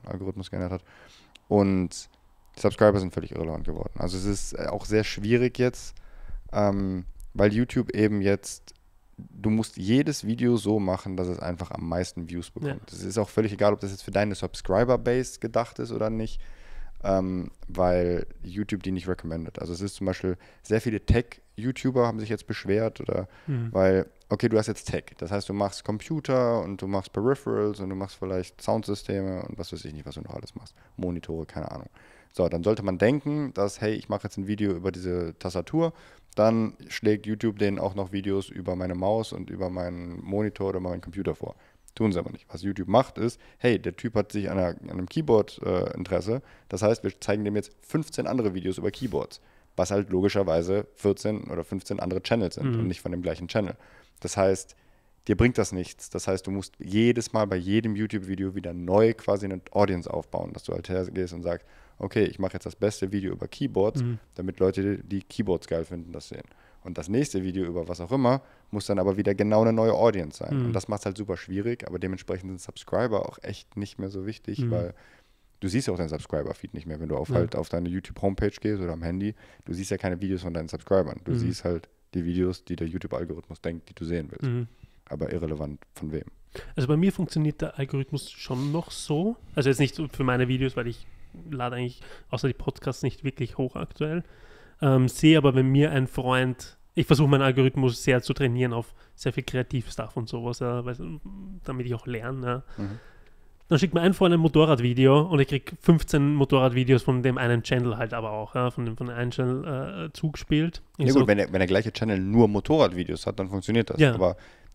Und die Subscriber sind völlig irrelevant geworden. Also es ist auch sehr schwierig jetzt, weil YouTube eben jetzt du musst jedes Video so machen, dass es einfach am meisten Views bekommt. Es ist auch völlig egal, ob das jetzt für deine Subscriber-Base gedacht ist oder nicht, weil YouTube die nicht recommended. Also es ist zum Beispiel, sehr viele Tech-YouTuber haben sich jetzt beschwert oder weil, okay, du hast jetzt Tech. Das heißt, du machst Computer und du machst Peripherals und du machst vielleicht Soundsysteme und was weiß ich nicht, was du noch alles machst. Monitore, keine Ahnung. So, dann sollte man denken, dass, hey, ich mache jetzt ein Video über diese Tastatur, dann schlägt YouTube denen auch noch Videos über meine Maus und über meinen Monitor oder meinen Computer vor. Tun sie aber nicht. Was YouTube macht ist, hey, der Typ hat sich an einem Keyboard Interesse, das heißt, wir zeigen dem jetzt 15 andere Videos über Keyboards, was halt logischerweise 14 oder 15 andere Channels sind und nicht von dem gleichen Channel. Das heißt, dir bringt das nichts. Das heißt, du musst jedes Mal bei jedem YouTube-Video wieder neu quasi eine Audience aufbauen, dass du halt hergehst und sagst, okay, ich mache jetzt das beste Video über Keyboards, damit Leute, die Keyboards geil finden, das sehen. Und das nächste Video über was auch immer, muss dann aber wieder genau eine neue Audience sein. Und das macht es halt super schwierig, aber dementsprechend sind Subscriber auch echt nicht mehr so wichtig, weil du siehst ja auch deinen Subscriber-Feed nicht mehr, wenn du halt auf deine YouTube-Homepage gehst oder am Handy. Du siehst ja keine Videos von deinen Subscribern. Du siehst halt die Videos, die der YouTube-Algorithmus denkt, die du sehen willst. Aber irrelevant von wem. Also bei mir funktioniert der Algorithmus schon noch so. Also jetzt nicht für meine Videos, weil ich lade eigentlich außer die Podcasts nicht wirklich hoch aktuell. Sehe aber, wenn mir ein Freund, ich versuche meinen Algorithmus sehr zu trainieren auf sehr viel Kreativ-Stuff und sowas, damit ich auch lerne. Dann schickt mir ein Freund ein Motorradvideo und ich kriege 15 Motorradvideos von dem einen Channel halt aber auch, von dem einen Channel zugespielt. Ja gut, wenn der gleiche Channel nur Motorradvideos hat, dann funktioniert das. Ja. Aber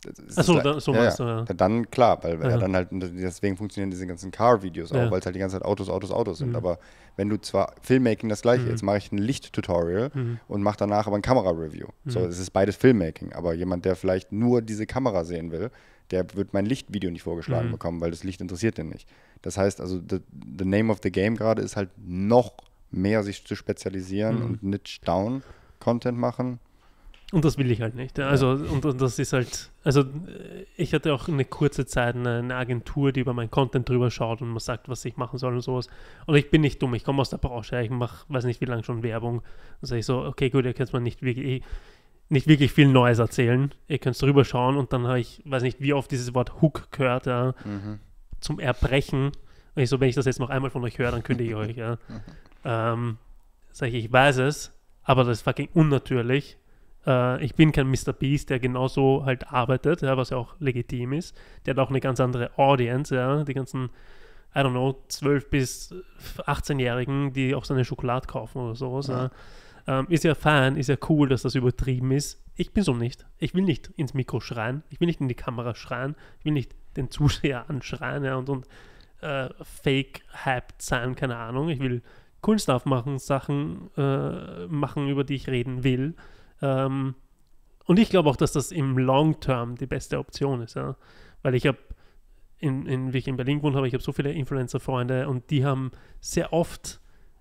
dann klar, weil er dann halt, deswegen funktionieren diese ganzen Car-Videos auch, weil es halt die ganze Zeit Autos sind. Aber wenn du zwar Filmmaking das gleiche, jetzt mache ich ein Licht-Tutorial und mache danach aber ein Kamera-Review. So, es ist beides Filmmaking, aber jemand, der vielleicht nur diese Kamera sehen will, der wird mein Lichtvideo nicht vorgeschlagen bekommen, weil das Licht interessiert den nicht. Das heißt also, the name of the game gerade ist halt noch mehr sich zu spezialisieren und Niche-Down-Content machen. Und das will ich halt nicht. Also, und das ist halt, also ich hatte auch eine kurze Zeit eine Agentur, die über meinen Content drüber schaut und man sagt, was ich machen soll und sowas. Und ich bin nicht dumm, ich komme aus der Branche, ich mache, weiß nicht wie lange schon Werbung. Dann sage ich so, okay, gut, ihr könnt mir nicht wirklich viel Neues erzählen. Ihr könnt drüber schauen und dann habe ich, weiß nicht, wie oft dieses Wort Hook gehört, zum Erbrechen. Und ich so, wenn ich das jetzt noch einmal von euch höre, dann kündige ich euch, sage ich weiß es, aber das ist fucking unnatürlich. Ich bin kein Mr. Beast, der genauso halt arbeitet, was ja auch legitim ist. Der hat auch eine ganz andere Audience, die ganzen, 12- bis 18-Jährigen, die auch seine Schokolade kaufen oder sowas. Ist ja fein, ist ja cool, dass das übertrieben ist. Ich bin so nicht. Ich will nicht ins Mikro schreien, ich will nicht in die Kamera schreien, ich will nicht den Zuschauer anschreien und fake-hyped sein, keine Ahnung. Ich will coolen Stuff machen, Sachen machen, über die ich reden will. Und ich glaube auch, dass das im Long Term die beste Option ist, weil ich habe, wie ich in Berlin gewohnt habe, ich habe so viele Influencer-Freunde und die haben sehr oft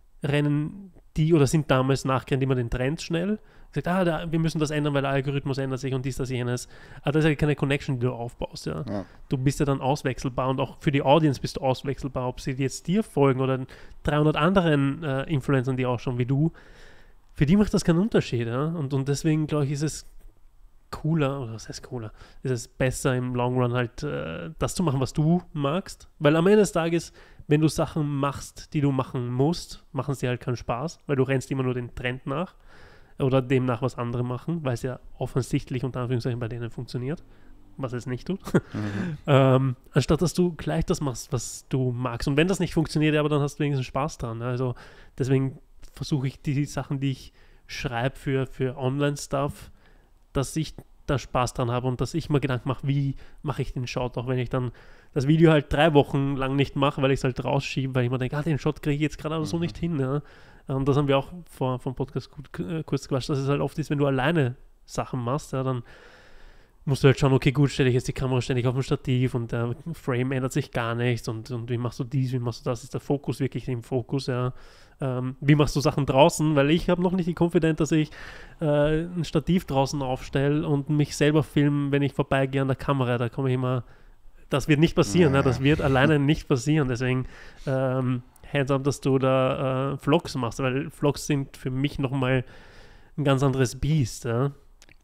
sind damals nachgerannt immer den Trends schnell, gesagt, wir müssen das ändern, weil der Algorithmus ändert sich und dies, das, jenes. Aber das ist ja keine Connection, die du aufbaust, Du bist ja dann auswechselbar und auch für die Audience bist du auswechselbar, ob sie jetzt dir folgen oder 300 anderen Influencern, die auch schon wie du. Für die macht das keinen Unterschied, und deswegen, glaube ich, ist es cooler, oder was heißt cooler, ist es besser im Long Run halt das zu machen, was du magst, weil am Ende des Tages, wenn du Sachen machst, die du machen musst, machen sie halt keinen Spaß, weil du rennst immer nur den Trend nach oder dem nach, was andere machen, weil es ja offensichtlich unter Anführungszeichen bei denen funktioniert, was es nicht tut, anstatt dass du gleich das machst, was du magst, und wenn das nicht funktioniert, aber dann hast du wenigstens Spaß dran, also deswegen versuche ich die Sachen, die ich schreibe für Online-Stuff, dass ich da Spaß dran habe und dass ich mir Gedanken mache, wie mache ich den Shot, auch wenn ich dann das Video halt 3 Wochen lang nicht mache, weil ich es halt rausschiebe, weil ich mir denke, den Shot kriege ich jetzt gerade aber so nicht hin. Und das haben wir auch vom Podcast kurz gequatscht, dass es halt oft ist, wenn du alleine Sachen machst, dann musst du halt schauen, okay, gut, stelle ich jetzt die Kamera ständig auf dem Stativ und der Frame ändert sich gar nichts und wie machst du dies, wie machst du das, ist der Fokus wirklich im Fokus, wie machst du Sachen draußen, weil ich habe noch nicht die Confidence, dass ich ein Stativ draußen aufstelle und mich selber filme, wenn ich vorbeigehe an der Kamera, da komme ich immer, das wird nicht passieren, das wird alleine nicht passieren, deswegen hands up, dass du da Vlogs machst, weil Vlogs sind für mich nochmal ein ganz anderes Biest,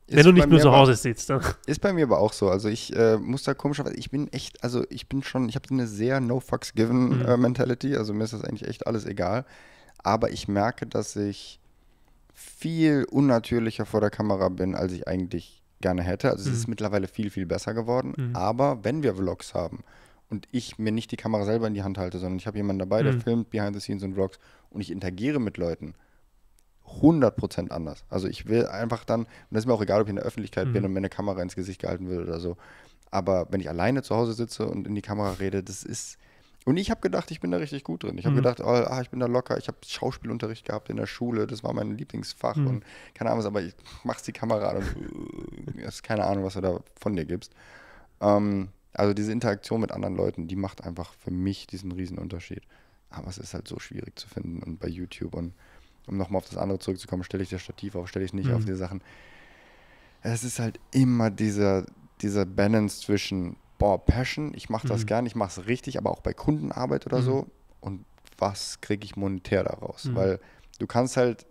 Wenn du nicht nur zu Hause sitzt. Dann. Ist bei mir aber auch so. Also ich muss da komischerweise, ich habe eine sehr No-Fucks-Given-Mentality. Also mir ist das eigentlich echt alles egal. Aber ich merke, dass ich viel unnatürlicher vor der Kamera bin, als ich eigentlich gerne hätte. Also es ist mittlerweile viel, viel besser geworden. Aber wenn wir Vlogs haben und ich mir nicht die Kamera selber in die Hand halte, sondern ich habe jemanden dabei, der filmt Behind the Scenes und Vlogs und ich interagiere mit Leuten, 100% anders. Also ich will einfach dann, und das ist mir auch egal, ob ich in der Öffentlichkeit bin und mir eine Kamera ins Gesicht gehalten wird oder so, aber wenn ich alleine zu Hause sitze und in die Kamera rede, das ist, und ich habe gedacht, ich bin da richtig gut drin. Ich habe gedacht, ich bin da locker, ich habe Schauspielunterricht gehabt in der Schule, das war mein Lieblingsfach und keine Ahnung was, aber ich mach's die Kamera an und ist keine Ahnung, was du da von dir gibst. Also diese Interaktion mit anderen Leuten, die macht einfach für mich diesen riesen Unterschied. Aber es ist halt so schwierig zu finden und bei YouTube und um nochmal auf das andere zurückzukommen, stelle ich das Stativ auf, stelle ich nicht auf die Sachen. Es ist halt immer dieser Balance zwischen, Passion, ich mache das gern, ich mache es richtig, aber auch bei Kundenarbeit oder so. Und was kriege ich monetär daraus? Weil du kannst halt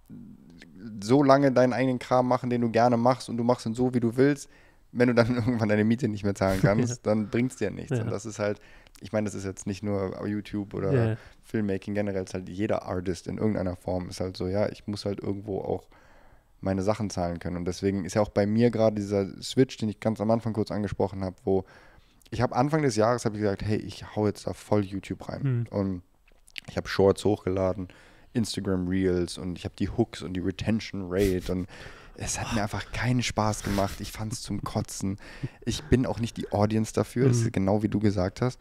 so lange deinen eigenen Kram machen, den du gerne machst und du machst ihn so, wie du willst. Wenn du dann irgendwann deine Miete nicht mehr zahlen kannst, dann bringt es dir nichts. Und das ist halt, ich meine, das ist jetzt nicht nur YouTube oder Filmmaking generell, es ist halt jeder Artist in irgendeiner Form ist halt so, ja, ich muss halt irgendwo auch meine Sachen zahlen können. Und deswegen ist ja auch bei mir gerade dieser Switch, den ich ganz am Anfang kurz angesprochen habe, wo ich habe Anfang des Jahres habe ich gesagt, hey, ich hau jetzt da voll YouTube rein. Und ich habe Shorts hochgeladen, Instagram Reels und ich habe die Hooks und die Retention Rate und es hat mir einfach keinen Spaß gemacht. Ich fand es zum Kotzen. Ich bin auch nicht die Audience dafür, das ist genau wie du gesagt hast.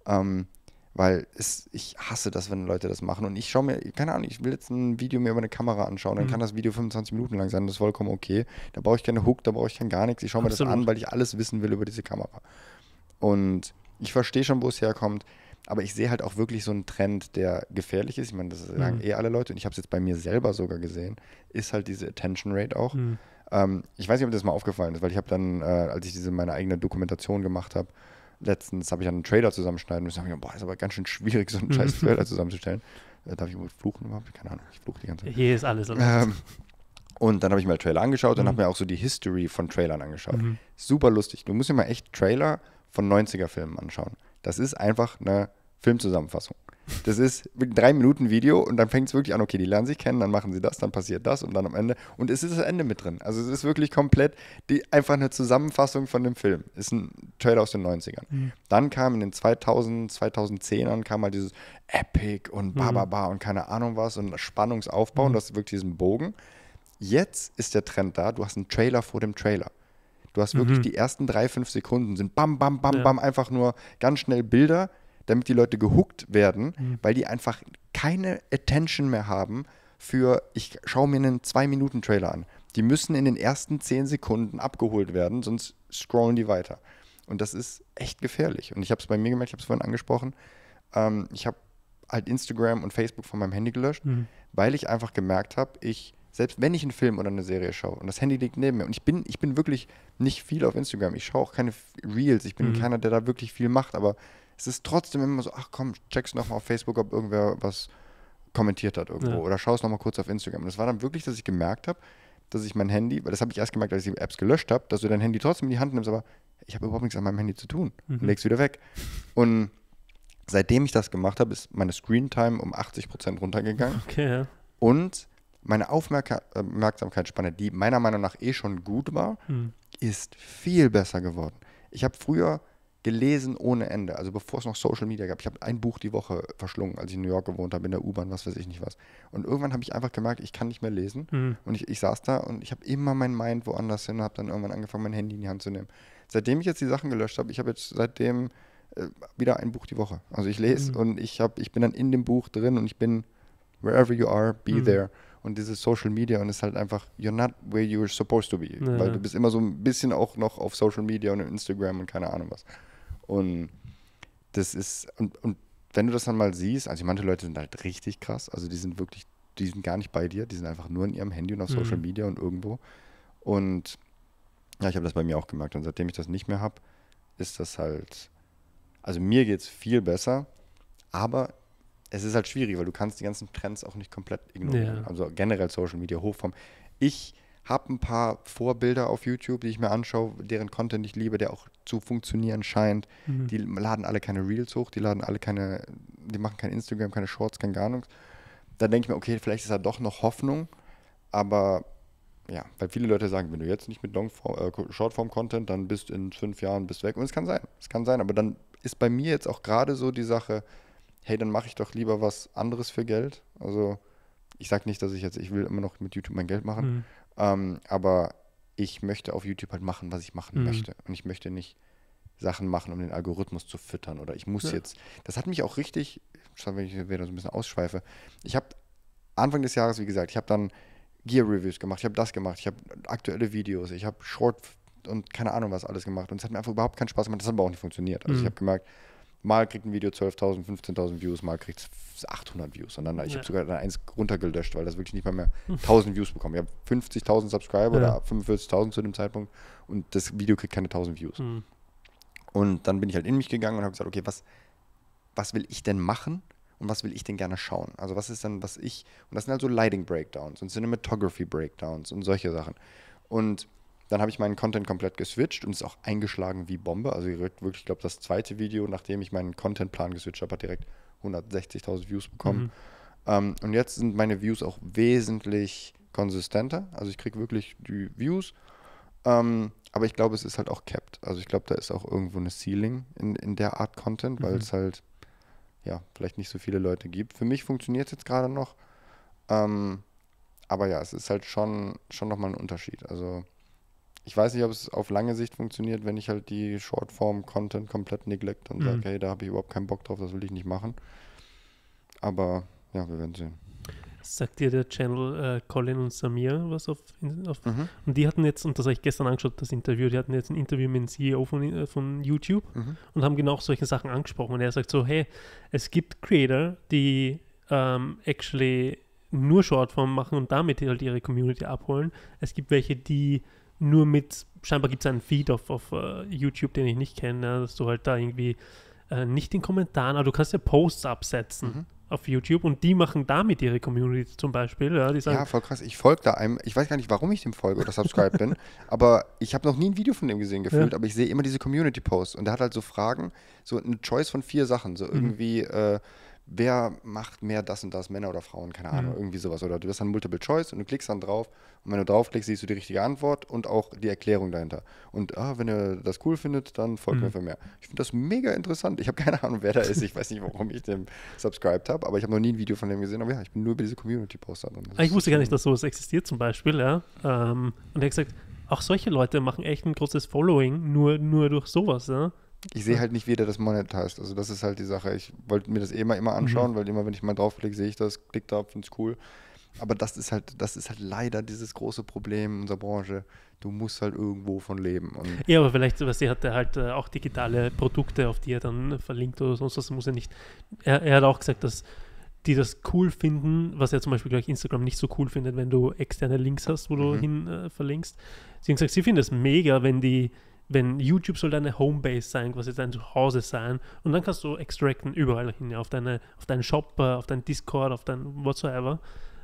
Weil ich hasse das, wenn Leute das machen. Und ich schaue mir, keine Ahnung, ich will jetzt ein Video mir über eine Kamera anschauen, dann kann das Video 25 Minuten lang sein, das ist vollkommen okay. Da brauche ich keine Hook, da brauche ich gar nichts. Ich schaue mir das an, weil ich alles wissen will über diese Kamera. Und ich verstehe schon, wo es herkommt, aber ich sehe halt auch wirklich so einen Trend, der gefährlich ist. Ich meine, das sagen alle Leute und ich habe es jetzt bei mir selber sogar gesehen, ist halt diese Attention Rate auch. Ich weiß nicht, ob das mal aufgefallen ist, weil ich habe dann, als ich meine eigene Dokumentation gemacht habe, letztens habe ich dann einen Trailer zusammenschneiden müssen. Ist aber ganz schön schwierig, so einen scheiß Trailer zusammenzustellen. Darf ich überhaupt fluchen überhaupt? Keine Ahnung, ich fluche die ganze Zeit. Hier ist alles. Und dann habe ich mir Trailer angeschaut und habe mir auch so die History von Trailern angeschaut. Super lustig. Du musst dir mal echt Trailer von 90er-Filmen anschauen. Das ist einfach eine Filmzusammenfassung. Das ist ein 3-Minuten-Video und dann fängt es wirklich an, okay, die lernen sich kennen, dann machen sie das, dann passiert das und dann am Ende. Und es ist das Ende mit drin. Also es ist wirklich komplett einfach eine Zusammenfassung von dem Film. Ist ein Trailer aus den 90ern. Dann kam in den 2010ern kam halt dieses Epic und Bababa und keine Ahnung was und Spannungsaufbau und das ist wirklich diesen Bogen. Jetzt ist der Trend da, du hast einen Trailer vor dem Trailer. Du hast wirklich die ersten 3-5 Sekunden sind bam, bam, bam, bam, einfach nur ganz schnell Bilder, damit die Leute gehuckt werden, weil die einfach keine Attention mehr haben für, ich schaue mir einen 2-Minuten-Trailer an. Die müssen in den ersten 10 Sekunden abgeholt werden, sonst scrollen die weiter. Und das ist echt gefährlich. Und ich habe es bei mir gemerkt, ich habe es vorhin angesprochen, ich habe halt Instagram und Facebook von meinem Handy gelöscht, weil ich einfach gemerkt habe, selbst wenn ich einen Film oder eine Serie schaue und das Handy liegt neben mir und ich bin wirklich nicht viel auf Instagram, ich schaue auch keine Reels, ich bin keiner, der da wirklich viel macht, aber es ist trotzdem immer so, ach komm, checkst nochmal auf Facebook, ob irgendwer was kommentiert hat irgendwo oder schaust nochmal kurz auf Instagram. Und es war dann wirklich, dass ich gemerkt habe, dass ich mein Handy, weil das habe ich erst gemerkt, als ich die Apps gelöscht habe, dass du dein Handy trotzdem in die Hand nimmst, aber ich habe überhaupt nichts an meinem Handy zu tun und legst wieder weg. Und seitdem ich das gemacht habe, ist meine Screentime um 80% runtergegangen. Okay, ja. Und meine Aufmerksamkeitsspanne, die meiner Meinung nach schon gut war, ist viel besser geworden. Ich habe früher gelesen ohne Ende, also bevor es noch Social Media gab. Ich habe ein Buch die Woche verschlungen, als ich in New York gewohnt habe, in der U-Bahn, was weiß ich nicht was. Und irgendwann habe ich einfach gemerkt, ich kann nicht mehr lesen. Und ich saß da und ich habe immer mein Mind woanders hin und habe dann irgendwann angefangen, mein Handy in die Hand zu nehmen. Seitdem ich jetzt die Sachen gelöscht habe, ich habe jetzt seitdem wieder ein Buch die Woche. Also ich lese und ich bin dann in dem Buch drin und ich bin wherever you are, be there. Und dieses Social Media und ist halt einfach, you're not where you're supposed to be. Ja. Weil du bist immer so ein bisschen auch noch auf Social Media und Instagram und keine Ahnung was. Und das ist, und wenn du das dann mal siehst, also manche Leute sind halt richtig krass, also die sind gar nicht bei dir, die sind einfach nur in ihrem Handy und auf Social Media und irgendwo. Und ja, ich habe das bei mir auch gemerkt. Und seitdem ich das nicht mehr habe, ist das halt, also mir geht es viel besser, aber es ist halt schwierig, weil du kannst die ganzen Trends auch nicht komplett ignorieren. Ja. Also generell Social Media Hochform. Ich habe ein paar Vorbilder auf YouTube, die ich mir anschaue, deren Content ich liebe, der auch zu funktionieren scheint. Die laden alle keine Reels hoch, die machen kein Instagram, keine Shorts, kein gar nichts. Dann denke ich mir, okay, vielleicht ist da doch noch Hoffnung, aber ja, weil viele Leute sagen, wenn du jetzt nicht mit Shortform-Content, dann bist du in 5 Jahren weg. Und es kann sein, aber dann ist bei mir jetzt auch gerade so die Sache, hey, dann mache ich doch lieber was anderes für Geld. Also ich sage nicht, dass ich will immer noch mit YouTube mein Geld machen, aber ich möchte auf YouTube halt machen, was ich machen möchte. Und ich möchte nicht Sachen machen, um den Algorithmus zu füttern. Oder ich muss jetzt, das hat mich auch richtig, wenn ich wieder so ein bisschen ausschweife, ich habe Anfang des Jahres, wie gesagt, ich habe dann Gear-Reviews gemacht, ich habe das gemacht, ich habe aktuelle Videos, ich habe Short und keine Ahnung was alles gemacht. Und es hat mir einfach überhaupt keinen Spaß gemacht, das hat aber auch nicht funktioniert. Also ich habe gemerkt, mal kriegt ein Video 12.000, 15.000 Views, mal kriegt es 800 Views. Und dann, ich habe sogar dann eins runtergelöscht, weil das wirklich nicht mal mehr 1.000 Views bekommen. Ich habe 50.000 Subscriber oder 45.000 zu dem Zeitpunkt und das Video kriegt keine 1.000 Views. Und dann bin ich halt in mich gegangen und habe gesagt, okay, was will ich denn machen und was will ich denn gerne schauen? Also was ist dann, und das sind halt so Lighting Breakdowns und Cinematography Breakdowns und solche Sachen. Und dann habe ich meinen Content komplett geswitcht und ist auch eingeschlagen wie Bombe. Also wirklich, ich glaube, das zweite Video, nachdem ich meinen Contentplan geswitcht habe, hat direkt 160.000 Views bekommen. Und jetzt sind meine Views auch wesentlich konsistenter. Also ich kriege wirklich die Views. Aber ich glaube, es ist halt auch capped. Also ich glaube, da ist auch irgendwo eine Ceiling in der Art Content, weil es halt vielleicht nicht so viele Leute gibt. Für mich funktioniert es jetzt gerade noch. Aber ja, es ist halt schon nochmal ein Unterschied. Also ich weiß nicht, ob es auf lange Sicht funktioniert, wenn ich halt die Shortform-Content komplett neglect und sage, hey, da habe ich überhaupt keinen Bock drauf, das will ich nicht machen. Aber ja, wir werden sehen. Sagt dir der Channel Colin und Samir was auf und die hatten jetzt, und das habe ich gestern angeschaut, das Interview, die hatten jetzt ein Interview mit dem CEO von YouTube und haben genau solche Sachen angesprochen. Und er sagt so, hey, es gibt Creator, die actually nur Shortform machen und damit halt ihre Community abholen. Es gibt welche, die nur scheinbar gibt es einen Feed auf YouTube, den ich nicht kenne, dass du halt da irgendwie nicht in Kommentaren, aber du kannst ja Posts absetzen auf YouTube und die machen damit ihre Community zum Beispiel. Ja, die sagen, voll krass. Ich folge da einem, ich weiß gar nicht, warum ich dem folge oder subscribed bin, aber ich habe noch nie ein Video von dem gesehen gefühlt, aber ich sehe immer diese Community-Posts und der hat halt so Fragen, so eine Choice von 4 Sachen, so irgendwie wer macht mehr das und das, Männer oder Frauen, keine Ahnung, irgendwie sowas. Oder du hast dann Multiple Choice und du klickst dann drauf und wenn du draufklickst, siehst du die richtige Antwort und auch die Erklärung dahinter. Und wenn ihr das cool findet, dann folgt mir für mehr. Ich finde das mega interessant. Ich habe keine Ahnung, wer da ist. Ich weiß nicht, warum ich dem subscribed habe, aber ich habe noch nie ein Video von dem gesehen. Aber ja, ich bin nur über diese Community-Poster drin. Ich wusste gar nicht, dass sowas existiert zum Beispiel, ja. Und er hat gesagt, auch solche Leute machen echt ein großes Following, nur durch sowas, ja. Ich sehe halt nicht, wie der das monetized. Also das ist halt die Sache. Ich wollte mir das immer anschauen, weil immer, wenn ich mal draufklicke, sehe ich das, klick da, finde es cool. Aber das ist halt leider dieses große Problem in unserer Branche. Du musst halt irgendwo von leben. Und ja, aber vielleicht, sie hat halt auch digitale Produkte, auf die er dann verlinkt oder sonst was. Muss er nicht. Er hat auch gesagt, dass die das cool finden, was er zum Beispiel gleich Instagram nicht so cool findet, wenn du externe Links hast, wo du hin verlinkst. Sie haben gesagt, sie finden es mega, wenn YouTube soll deine Homebase sein, quasi dein Zuhause sein und dann kannst du extracten überall hin, ja, auf deinen Shop, auf deinen Discord, auf dein whatsoever.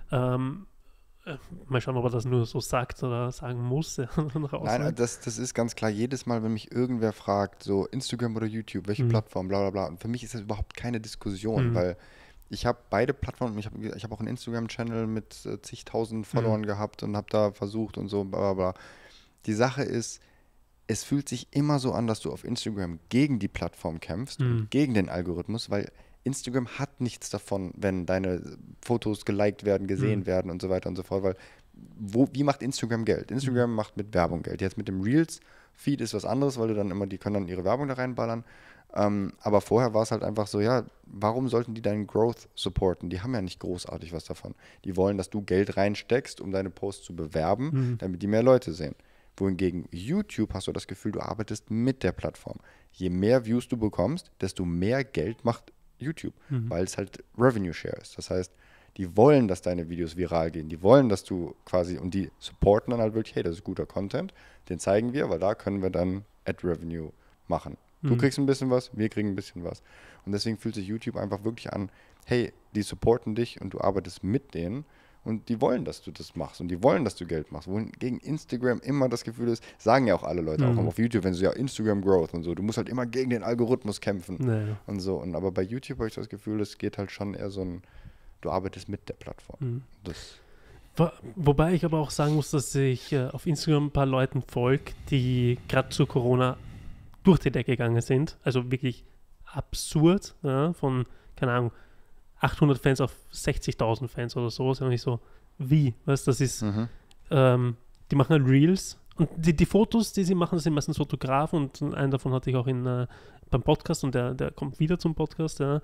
Mal schauen, ob er das nur so sagt oder sagen muss. Ja, Nein, das ist ganz klar. Jedes Mal, wenn mich irgendwer fragt, so Instagram oder YouTube, welche Plattform, bla bla bla, und für mich ist das überhaupt keine Diskussion, weil ich habe beide Plattformen, ich hab auch einen Instagram-Channel mit zigtausend Followern gehabt und habe da versucht und so, bla bla bla. Die Sache ist, es fühlt sich immer so an, dass du auf Instagram gegen die Plattform kämpfst, gegen den Algorithmus, weil Instagram hat nichts davon, wenn deine Fotos geliked werden, gesehen werden und so weiter und so fort, weil wie macht Instagram Geld? Instagram macht mit Werbung Geld. Jetzt mit dem Reels-Feed ist was anderes, weil die können dann ihre Werbung da reinballern. Aber vorher war es halt einfach so, ja, warum sollten die deinen Growth supporten? Die haben ja nicht großartig was davon. Die wollen, dass du Geld reinsteckst, um deine Posts zu bewerben, damit die mehr Leute sehen. Wohingegen YouTube hast du das Gefühl, du arbeitest mit der Plattform. Je mehr Views du bekommst, desto mehr Geld macht YouTube, weil es halt Revenue Share ist. Das heißt, die wollen, dass deine Videos viral gehen. Die wollen, dass du quasi, und die supporten dann halt wirklich, hey, das ist guter Content, den zeigen wir, weil da können wir dann Ad-Revenue machen. Du kriegst ein bisschen was, wir kriegen ein bisschen was. Und deswegen fühlt sich YouTube einfach wirklich an, hey, die supporten dich und du arbeitest mit denen. Und die wollen, dass du das machst und die wollen, dass du Geld machst. Wohingegen Instagram immer das Gefühl ist, sagen ja auch alle Leute, auch auf YouTube, wenn sie ja Instagram Growth und so, du musst halt immer gegen den Algorithmus kämpfen und so. Aber bei YouTube habe ich das Gefühl, es geht halt schon eher so du arbeitest mit der Plattform. Wobei ich aber auch sagen muss, dass ich auf Instagram ein paar Leuten folge, die gerade zu Corona durch die Decke gegangen sind. Also wirklich absurd, von, keine Ahnung, 800 Fans auf 60.000 Fans oder so. Und ich so, wie? Weißt du, das ist, die machen halt Reels. Und die Fotos, die sie machen, sind meistens Fotografen. Und einen davon hatte ich auch beim Podcast und der kommt wieder zum Podcast. Ja.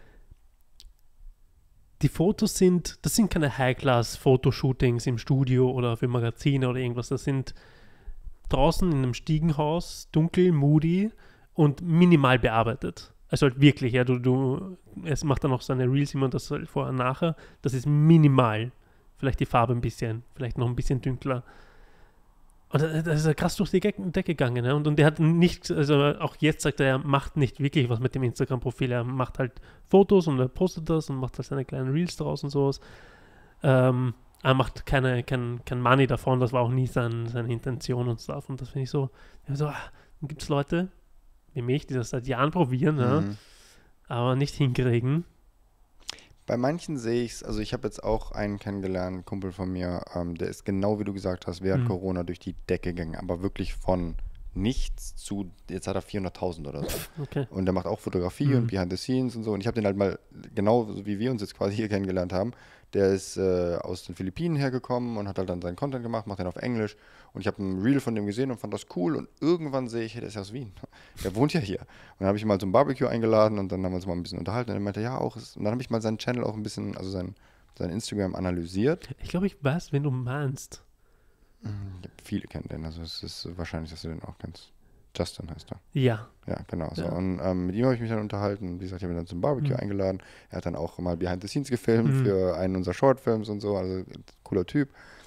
Die Fotos das sind keine High-Class-Fotoshootings im Studio oder für Magazine oder irgendwas. Das sind draußen in einem Stiegenhaus, dunkel, moody und minimal bearbeitet. Also halt wirklich, ja, es macht dann auch seine Reels immer das halt vorher und nachher. Das ist minimal. Vielleicht die Farbe ein bisschen, vielleicht noch ein bisschen dünkler. Und das ist ja krass durch die Decke gegangen. Ja? Und er hat nicht, also auch jetzt sagt er macht nicht wirklich was mit dem Instagram-Profil. Er macht halt Fotos und er postet das und macht halt seine kleinen Reels draus und sowas. Er macht kein Money davon, das war auch nie seine Intention und Stuff. Und das finde ich so, dann gibt es Leute wie mich, die das seit Jahren probieren, ja, aber nicht hinkriegen. Bei manchen sehe ich es, also ich habe jetzt auch einen kennengelernt, einen Kumpel von mir, der ist genau wie du gesagt hast, während Corona durch die Decke gegangen, aber wirklich von nichts zu, jetzt hat er 400.000 oder so. Okay. Und der macht auch Fotografie und Behind the Scenes und so. Und ich habe den halt mal, genau wie wir uns jetzt quasi hier kennengelernt haben, der ist aus den Philippinen hergekommen und hat halt dann seinen Content gemacht, macht den auf Englisch. Und ich habe ein Reel von dem gesehen und fand das cool. Und irgendwann sehe ich, hey, der ist ja aus Wien. Der wohnt ja hier. Und dann habe ich ihn mal zum Barbecue eingeladen und dann haben wir uns mal ein bisschen unterhalten. Und er meinte, ja, auch. Und dann habe ich mal seinen Channel auch ein bisschen, also sein Instagram analysiert. Ich glaube, ich weiß, wen du meinst. Viele kennen den, also es ist wahrscheinlich, dass du den auch kennst. Justin heißt er. Ja. Ja, genau. So. Ja. Und mit ihm habe ich mich dann unterhalten. Wie gesagt, ich habe ihn dann zum Barbecue eingeladen. Er hat dann auch mal Behind the Scenes gefilmt für einen unserer Shortfilms und so. Also cooler Typ.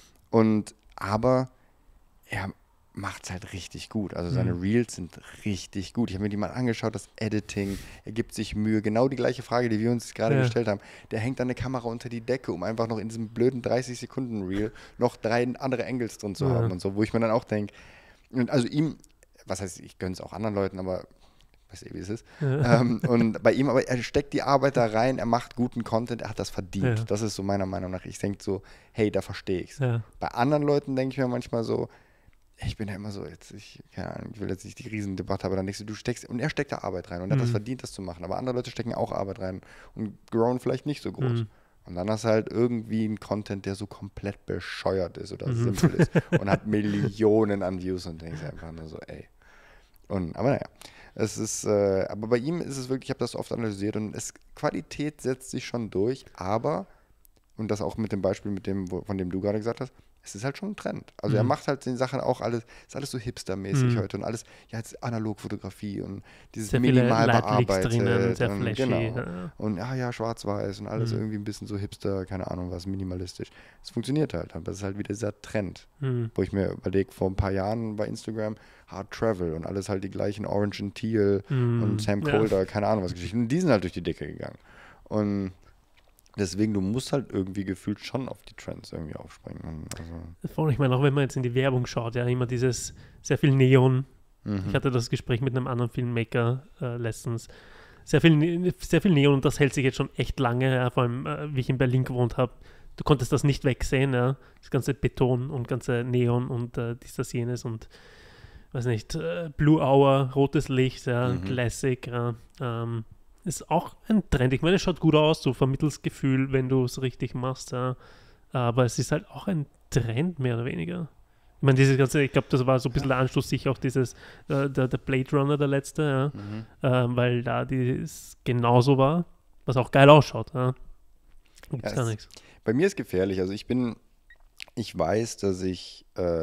Aber er macht es halt richtig gut. Also seine Reels sind richtig gut. Ich habe mir die mal angeschaut, das Editing. Er gibt sich Mühe. Genau die gleiche Frage, die wir uns gerade gestellt haben. Der hängt dann eine Kamera unter die Decke, um einfach noch in diesem blöden 30-Sekunden-Reel noch 3 andere Angles drin zu haben und so. Wo ich mir dann auch denke, also ihm, was heißt, ich gönne es auch anderen Leuten, aber weiß wie es ist. Und bei ihm, aber er steckt die Arbeit da rein, er macht guten Content, er hat das verdient. Ja. Das ist so meiner Meinung nach. Ich denke so, hey, da verstehe ich es. Ja. Bei anderen Leuten denke ich mir manchmal so, ich bin ja immer so, keine Ahnung, ich will jetzt nicht die Riesendebatte, aber dann denkst du, und er steckt da Arbeit rein und er hat das verdient, das zu machen. Aber andere Leute stecken auch Arbeit rein und growen vielleicht nicht so groß. Und dann hast du halt irgendwie einen Content, der so komplett bescheuert ist oder simpel ist und hat Millionen an Views und denkst einfach nur so, ey. Aber naja, es ist, aber bei ihm ist es wirklich, ich habe das oft analysiert und Qualität setzt sich schon durch, aber, und das auch mit dem Beispiel, von dem du gerade gesagt hast, es ist halt schon ein Trend. Also er macht halt den Sachen auch alles, ist alles so hipstermäßig heute und alles, ja, jetzt Analogfotografie und dieses sehr minimal bearbeitet. Drinnen, sehr und, flashy. genau. Ja. Und ja, schwarz-weiß und alles irgendwie ein bisschen so hipster, keine Ahnung was, minimalistisch. Es funktioniert halt, aber das ist halt wieder dieser Trend, wo ich mir überlege, vor ein paar Jahren bei Instagram, Hard Travel und alles halt die gleichen Orange and Teal und Sam Colder, keine Ahnung was Geschichten. Und die sind halt durch die Decke gegangen. Und deswegen, du musst halt irgendwie gefühlt schon auf die Trends irgendwie aufspringen. Also Ich meine, auch wenn man jetzt in die Werbung schaut, ja, immer dieses sehr viel Neon. Ich hatte das Gespräch mit einem anderen Filmmaker letztens. Sehr viel Neon und das hält sich jetzt schon echt lange, ja, vor allem wie ich in Berlin gewohnt habe. Du konntest das nicht wegsehen, ja. Das ganze Beton und ganze Neon und das jenes und weiß nicht, Blue Hour, rotes Licht, ja, Classic, ja. Ist auch ein Trend. Ich meine, es schaut gut aus, du vermittelst Gefühl, wenn du es richtig machst, ja. Aber es ist halt auch ein Trend, mehr oder weniger. Ich meine, dieses ganze, ich glaube, das war so ein bisschen der Anschluss, sicher auch dieses, der Blade Runner, der letzte, ja. Weil da das genauso war, was auch geil ausschaut, ja. Gibt's gar nichts. Bei mir ist gefährlich, also ich weiß, dass ich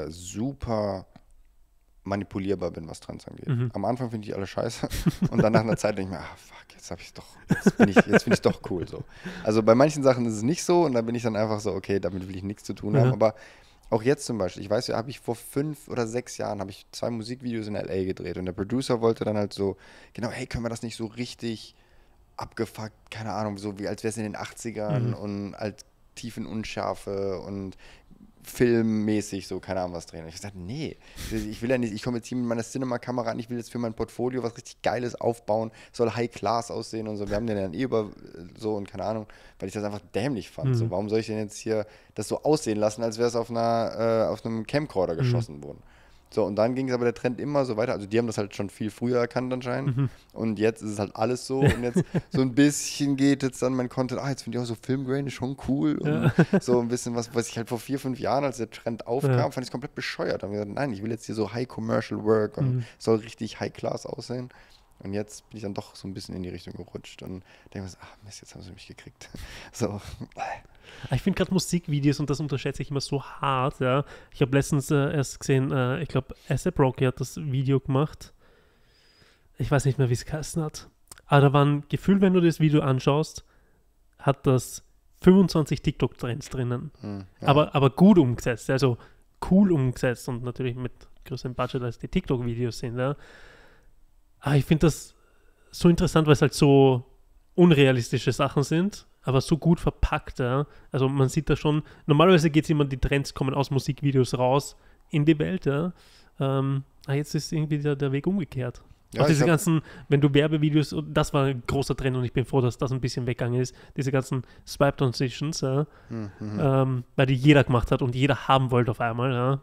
super manipulierbar bin, was Trends angeht. Am Anfang finde ich alle scheiße und dann nach einer Zeit denke ich mir, fuck, jetzt finde ich es doch cool so. Also bei manchen Sachen ist es nicht so und da bin ich dann einfach so, okay, damit will ich nichts zu tun haben, aber auch jetzt zum Beispiel, ich weiß ja, habe ich vor 5 oder 6 Jahren, habe ich 2 Musikvideos in L.A. gedreht und der Producer wollte dann halt so, genau, hey, können wir das nicht so richtig abgefuckt, keine Ahnung, so wie als wäre es in den 80ern und als Tiefenunschärfe und filmmäßig so, keine Ahnung was drehen. Und ich gesagt, nee, ich will ja nicht, ich komme jetzt hier mit meiner Cinema-Kamera an, ich will jetzt für mein Portfolio was richtig Geiles aufbauen, soll High-Class aussehen und so. Wir haben den dann über so und keine Ahnung, weil ich das einfach dämlich fand. So, warum soll ich denn jetzt hier das so aussehen lassen, als wäre es auf einem Camcorder geschossen worden? So, und dann ging es aber der Trend immer so weiter. Also die haben das halt schon viel früher erkannt anscheinend. Und jetzt ist es halt alles so. Und jetzt so ein bisschen geht jetzt dann mein Content, jetzt finde ich auch so Filmgrain ist schon cool. Und so ein bisschen was ich halt vor 4, 5 Jahren, als der Trend aufkam, fand ich es komplett bescheuert. Da haben wir gesagt, nein, ich will jetzt hier so High Commercial Work und soll richtig High Class aussehen. Und jetzt bin ich dann doch so ein bisschen in die Richtung gerutscht und denke mir so, Mist, jetzt haben sie mich gekriegt. So. Ich finde gerade Musikvideos, und das unterschätze ich immer so hart, ja. Ich habe letztens erst gesehen, ich glaube, A$AP Rocky hat das Video gemacht. Ich weiß nicht mehr, wie es geheißen hat. Aber da war ein Gefühl, wenn du das Video anschaust, hat das 25 TikTok-Trends drinnen. Ja. Aber gut umgesetzt, also cool umgesetzt und natürlich mit größerem Budget als die TikTok-Videos sind, ja. Aber ich finde das so interessant, weil es halt so unrealistische Sachen sind, aber so gut verpackt, ja. Also man sieht da schon, normalerweise geht es immer, die Trends kommen aus Musikvideos raus in die Welt, ja. Jetzt ist irgendwie der Weg umgekehrt. Ja, auch diese ganzen, wenn du Werbevideos, und das war ein großer Trend und ich bin froh, dass das ein bisschen weggegangen ist, diese ganzen Swipe-Transitions, ja, weil die jeder gemacht hat und jeder haben wollte auf einmal, ja.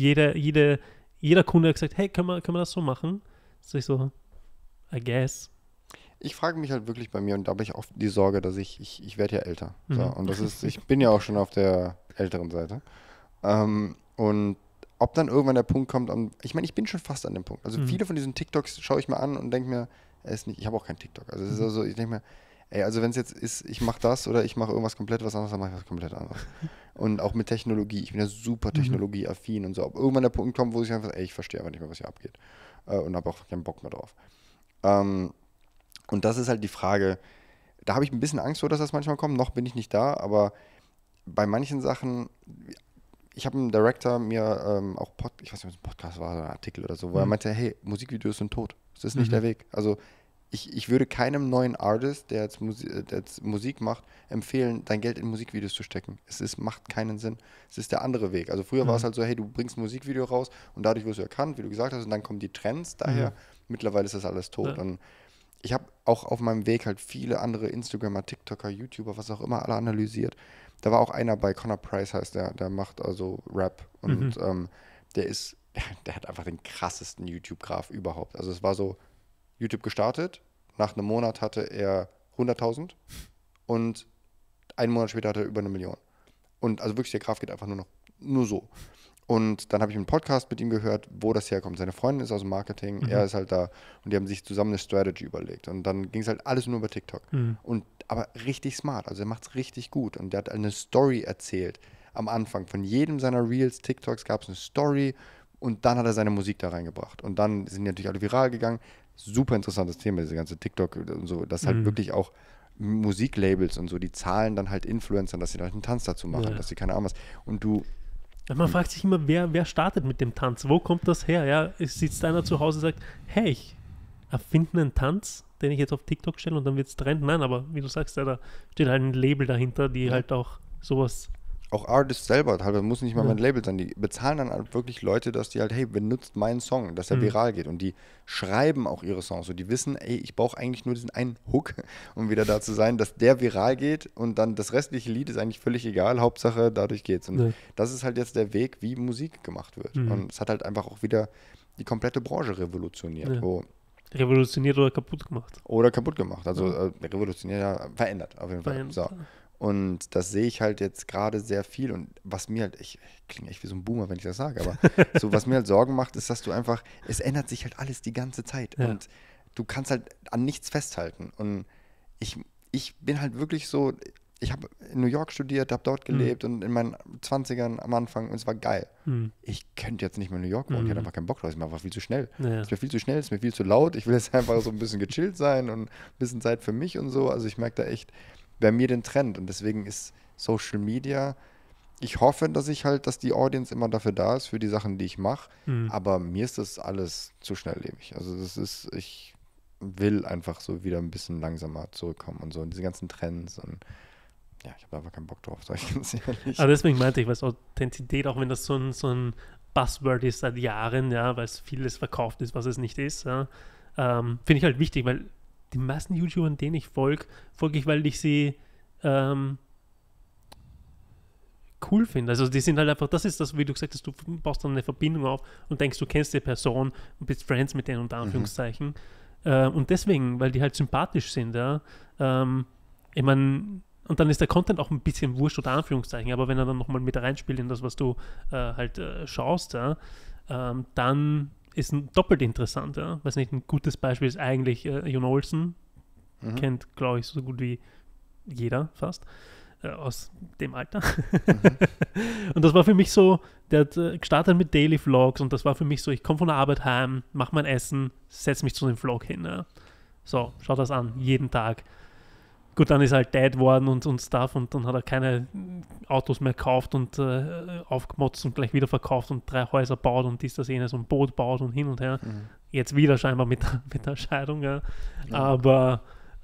Jeder Kunde hat gesagt, hey, können wir das so machen? Das ist so, I guess. Ich frage mich halt wirklich bei mir, und da habe ich oft die Sorge, dass ich werde ja älter. So, und das ist, ich bin ja auch schon auf der älteren Seite. Und ob dann irgendwann der Punkt kommt, ich meine, ich bin schon fast an dem Punkt. Also viele von diesen TikToks schaue ich mir an und denke mir, ich habe auch keinen TikTok. Also es ist also, ich denke mir, also wenn es jetzt ist, ich mache das oder ich mache irgendwas komplett was anderes, dann mache ich was komplett anderes. Und auch mit Technologie, ich bin ja super technologieaffin und so. Ob irgendwann der Punkt kommt, wo ich einfach, ich verstehe einfach nicht mehr, was hier abgeht. Und habe auch keinen Bock mehr drauf. Und das ist halt die Frage, da habe ich ein bisschen Angst vor, dass das manchmal kommt. Noch bin ich nicht da, aber bei manchen Sachen, ich habe einen Director mir auch, ich weiß nicht, ob es ein Podcast war oder ein Artikel oder so, wo er meinte, hey, Musikvideos sind tot. Das ist nicht der Weg. Also ich würde keinem neuen Artist, der jetzt Musik macht, empfehlen, dein Geld in Musikvideos zu stecken. Macht keinen Sinn. Es ist der andere Weg. Also früher war es halt so, hey, du bringst ein Musikvideo raus und dadurch wirst du erkannt, wie du gesagt hast, und dann kommen die Trends daher. Mittlerweile ist das alles tot. Und ich habe auch auf meinem Weg halt viele andere Instagramer, TikToker, YouTuber, was auch immer, alle analysiert. Da war auch einer bei Connor Price, heißt der macht also Rap und der hat einfach den krassesten YouTube-Graph überhaupt. Also es war so, YouTube gestartet, nach einem Monat hatte er 100.000 und einen Monat später hatte er über 1 Million. Und also wirklich, der Graph geht einfach nur so. Und dann habe ich einen Podcast mit ihm gehört, wo das herkommt. Seine Freundin ist aus dem Marketing, er ist halt da und die haben sich zusammen eine Strategy überlegt. Und dann ging es halt alles nur über TikTok. Aber richtig smart, also er macht es richtig gut. Und der hat eine Story erzählt am Anfang. Von jedem seiner Reels, TikToks gab es eine Story und dann hat er seine Musik da reingebracht. Und dann sind die natürlich alle viral gegangen. Super interessantes Thema, diese ganze TikTok und so, dass halt wirklich auch Musiklabels und so, die zahlen dann halt Influencern, dass sie da halt einen Tanz dazu machen, dass sie keine Ahnung was. Und man fragt sich immer, wer startet mit dem Tanz? Wo kommt das her? Ja, es sitzt einer zu Hause und sagt, hey, ich erfinde einen Tanz, den ich jetzt auf TikTok stelle und dann wird es Trend. Nein, aber wie du sagst, da steht halt ein Label dahinter, die halt auch sowas... Auch Artists selber, halt, das muss nicht mal mein Label sein, die bezahlen dann halt wirklich Leute, dass die halt, hey, benutzt meinen Song, dass er viral geht. Und die schreiben auch ihre Songs. Und die wissen, ey, ich brauche eigentlich nur diesen einen Hook, um wieder da zu sein, dass der viral geht und dann das restliche Lied ist eigentlich völlig egal, Hauptsache dadurch geht's. Und das ist halt jetzt der Weg, wie Musik gemacht wird. Und es hat halt einfach auch wieder die komplette Branche revolutioniert. Revolutioniert oder kaputt gemacht. Also revolutioniert, ja, verändert auf jeden Fall. So. Und das sehe ich halt jetzt gerade sehr viel und was mir halt, ich klinge echt wie so ein Boomer, wenn ich das sage, aber so was mir halt Sorgen macht, ist, dass du einfach, es ändert sich halt alles die ganze Zeit und du kannst halt an nichts festhalten und ich bin halt wirklich so, ich habe in New York studiert, habe dort gelebt und in meinen 20ern am Anfang und es war geil. Ich könnte jetzt nicht mehr in New York wohnen, ich hatte einfach keinen Bock drauf, es ist mir einfach viel zu schnell. Es ist mir viel zu schnell, es ist mir viel zu laut, ich will jetzt einfach so ein bisschen gechillt sein und ein bisschen Zeit für mich und so, also ich merke da echt bei mir den Trend und deswegen ist Social Media, ich hoffe, dass die Audience immer dafür da ist, für die Sachen, die ich mache, aber mir ist das alles zu schnelllebig. Also ich will einfach so wieder ein bisschen langsamer zurückkommen und so und diese ganzen Trends und Ja, ich habe einfach keinen Bock drauf, sag ich ganz ehrlich. Aber deswegen meinte ich, was Authentizität, auch wenn das so ein Buzzword ist seit Jahren, ja, weil es vieles verkauft ist, was es nicht ist, ja, finde ich halt wichtig, weil die meisten YouTubern, denen ich folge ich, weil ich sie cool finde. Also die sind halt einfach, das ist das, wie du gesagt hast, du baust dann eine Verbindung auf und denkst, du kennst die Person und bist Friends mit denen, unter Anführungszeichen. Und deswegen, weil die halt sympathisch sind, ja, ich meine, und dann ist der Content auch ein bisschen wurscht, unter Anführungszeichen, aber wenn er dann nochmal mit reinspielt in das, was du schaust, ja, dann ist ein doppelt interessant, ja. Weiß nicht, ein gutes Beispiel ist eigentlich Jon Olsen, kennt, glaube ich, so gut wie jeder fast, aus dem Alter. Und das war für mich so, der hat gestartet mit Daily Vlogs und das war für mich so, ich komme von der Arbeit heim, mache mein Essen, setze mich zu dem Vlog hin. Ja. So, schau das an, jeden Tag. Gut, dann ist er halt Dad worden und Stuff und dann hat er keine Autos mehr gekauft und aufgemotzt und gleich wieder verkauft und 3 Häuser baut und das jenes und ein Boot baut und hin und her. Jetzt wieder scheinbar mit der Scheidung, ja. Aber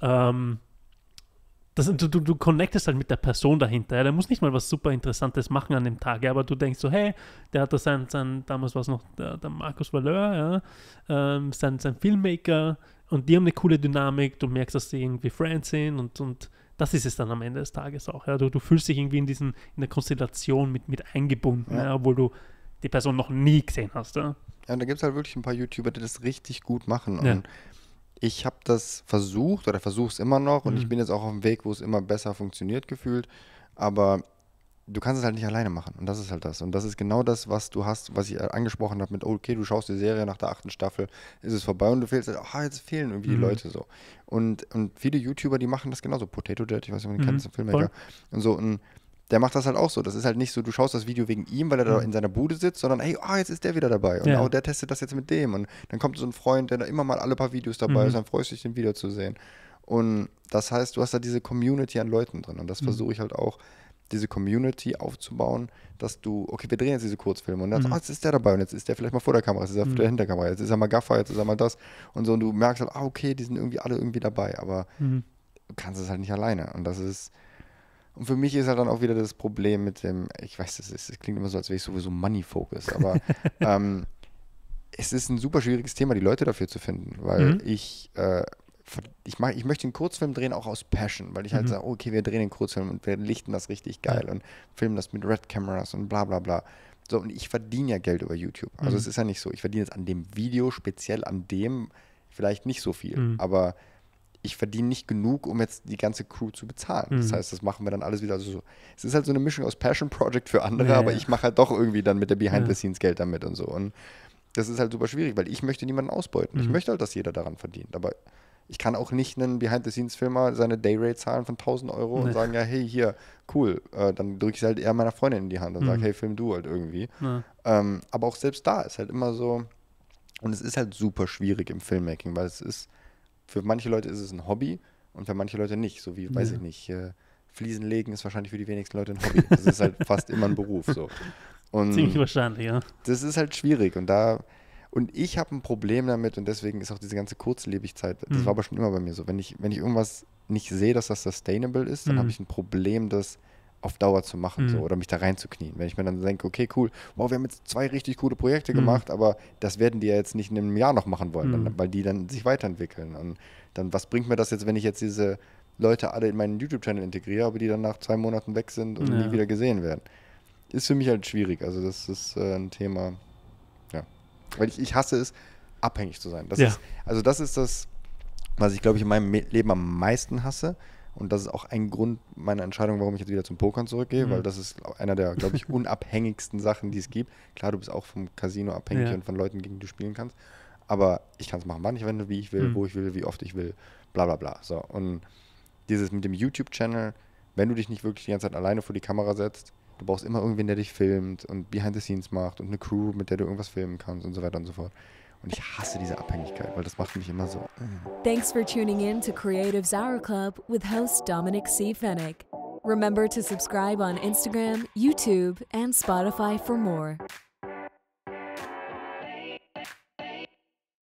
du connectest halt mit der Person dahinter. Ja. Der muss nicht mal was super Interessantes machen an dem Tag, ja, aber du denkst so, hey, der hat da damals war es noch der Markus Valeur, ja, sein Filmmaker, und die haben eine coole Dynamik, du merkst, dass sie irgendwie Friends sind und das ist es dann am Ende des Tages auch. Ja. Du fühlst dich irgendwie in der Konstellation mit eingebunden, ja, obwohl du die Person noch nie gesehen hast. Ja, ja, und da gibt es halt wirklich ein paar YouTuber, die das richtig gut machen. Und ich habe das versucht oder versuche es immer noch und ich bin jetzt auch auf dem Weg, wo es immer besser funktioniert gefühlt, aber du kannst es halt nicht alleine machen und das ist halt das. Und das ist genau das, was du hast, was ich angesprochen habe mit, okay, du schaust die Serie nach der 8. Staffel, ist es vorbei und du fehlst, jetzt fehlen irgendwie die Leute so. Und viele YouTuber, die machen das genauso. Potato Jet, ich weiß nicht, ob du den kennst, ein Filmmaker. Und so, und der macht das halt auch so. Das ist halt nicht so, du schaust das Video wegen ihm, weil er da in seiner Bude sitzt, sondern hey, jetzt ist der wieder dabei. Und der testet das jetzt mit dem. Und dann kommt so ein Freund, der da immer mal alle paar Videos dabei ist, dann freust du dich, den wiederzusehen. Und das heißt, du hast da diese Community an Leuten drin. Und das versuche ich halt auch, diese Community aufzubauen, dass du, okay, wir drehen jetzt diese Kurzfilme und dann jetzt ist der dabei und jetzt ist der vielleicht mal vor der Kamera, jetzt ist er vor der Hinterkamera, jetzt ist er mal Gaffer, jetzt ist er mal das und so und du merkst halt, okay, die sind irgendwie alle irgendwie dabei, aber du kannst es halt nicht alleine und das ist, und für mich ist halt dann auch wieder das Problem mit dem, ich weiß, das klingt immer so, als wäre ich sowieso Money-Focus, aber es ist ein super schwieriges Thema, die Leute dafür zu finden, weil ich möchte einen Kurzfilm drehen, auch aus Passion, weil ich halt sage, okay, wir drehen den Kurzfilm und wir lichten das richtig geil und filmen das mit Red Cameras und bla bla bla. So, und ich verdiene ja Geld über YouTube. Also es ist ja nicht so, ich verdiene jetzt an dem Video, speziell an dem, vielleicht nicht so viel, aber ich verdiene nicht genug, um jetzt die ganze Crew zu bezahlen. Das heißt, das machen wir dann alles wieder. Also so, es ist halt so eine Mischung aus Passion Project für andere, aber ich mache halt doch irgendwie dann mit der Behind-the-Scenes Geld damit und so. Und das ist halt super schwierig, weil ich möchte niemanden ausbeuten. Ich möchte halt, dass jeder daran verdient, aber ich kann auch nicht einen Behind-the-Scenes-Filmer seine Dayrate zahlen von 1.000 Euro und sagen, ja, hey, hier, cool. Dann drücke ich es halt eher meiner Freundin in die Hand und sage, hey, film du halt irgendwie. Aber auch selbst da ist halt immer so, und es ist halt super schwierig im Filmmaking, weil es ist, für manche Leute ist es ein Hobby und für manche Leute nicht. So wie, weiß ich nicht, Fliesen legen ist wahrscheinlich für die wenigsten Leute ein Hobby. Das ist halt fast immer ein Beruf. So. Und ziemlich wahrscheinlich, ja. Das ist halt schwierig und ich habe ein Problem damit und deswegen ist auch diese ganze Kurzlebigkeit, das war aber schon immer bei mir so, wenn ich irgendwas nicht sehe, dass das sustainable ist, dann habe ich ein Problem, das auf Dauer zu machen so, oder mich da reinzuknien. Wenn ich mir dann denke, okay, cool, wow, wir haben jetzt 2 richtig coole Projekte gemacht, aber das werden die ja jetzt nicht in einem Jahr noch machen wollen, weil die dann sich weiterentwickeln. Und dann, was bringt mir das jetzt, wenn ich jetzt diese Leute alle in meinen YouTube-Channel integriere, aber die dann nach 2 Monaten weg sind und nie wieder gesehen werden? Ist für mich halt schwierig. Also das ist ein Thema, weil ich hasse es, abhängig zu sein. Das ist das, was ich, glaube ich, in meinem Leben am meisten hasse. Und das ist auch ein Grund meiner Entscheidung, warum ich jetzt wieder zum Pokern zurückgehe, weil das ist einer der, glaube ich, unabhängigsten Sachen, die es gibt. Klar, du bist auch vom Casino abhängig und von Leuten, gegen die du spielen kannst. Aber ich kann es machen, wann ich will, wie ich will, wo ich will, wie oft ich will, bla bla bla. So. Und dieses mit dem YouTube-Channel, wenn du dich nicht wirklich die ganze Zeit alleine vor die Kamera setzt, du brauchst immer irgendwen, der dich filmt und Behind the Scenes macht und eine Crew, mit der du irgendwas filmen kannst und so weiter und so fort. Und ich hasse diese Abhängigkeit, weil das macht mich immer so. Thanks for tuning in to Creatives Hour Club with host Dominic C. Fennick. Remember to subscribe on Instagram, YouTube, and Spotify for more.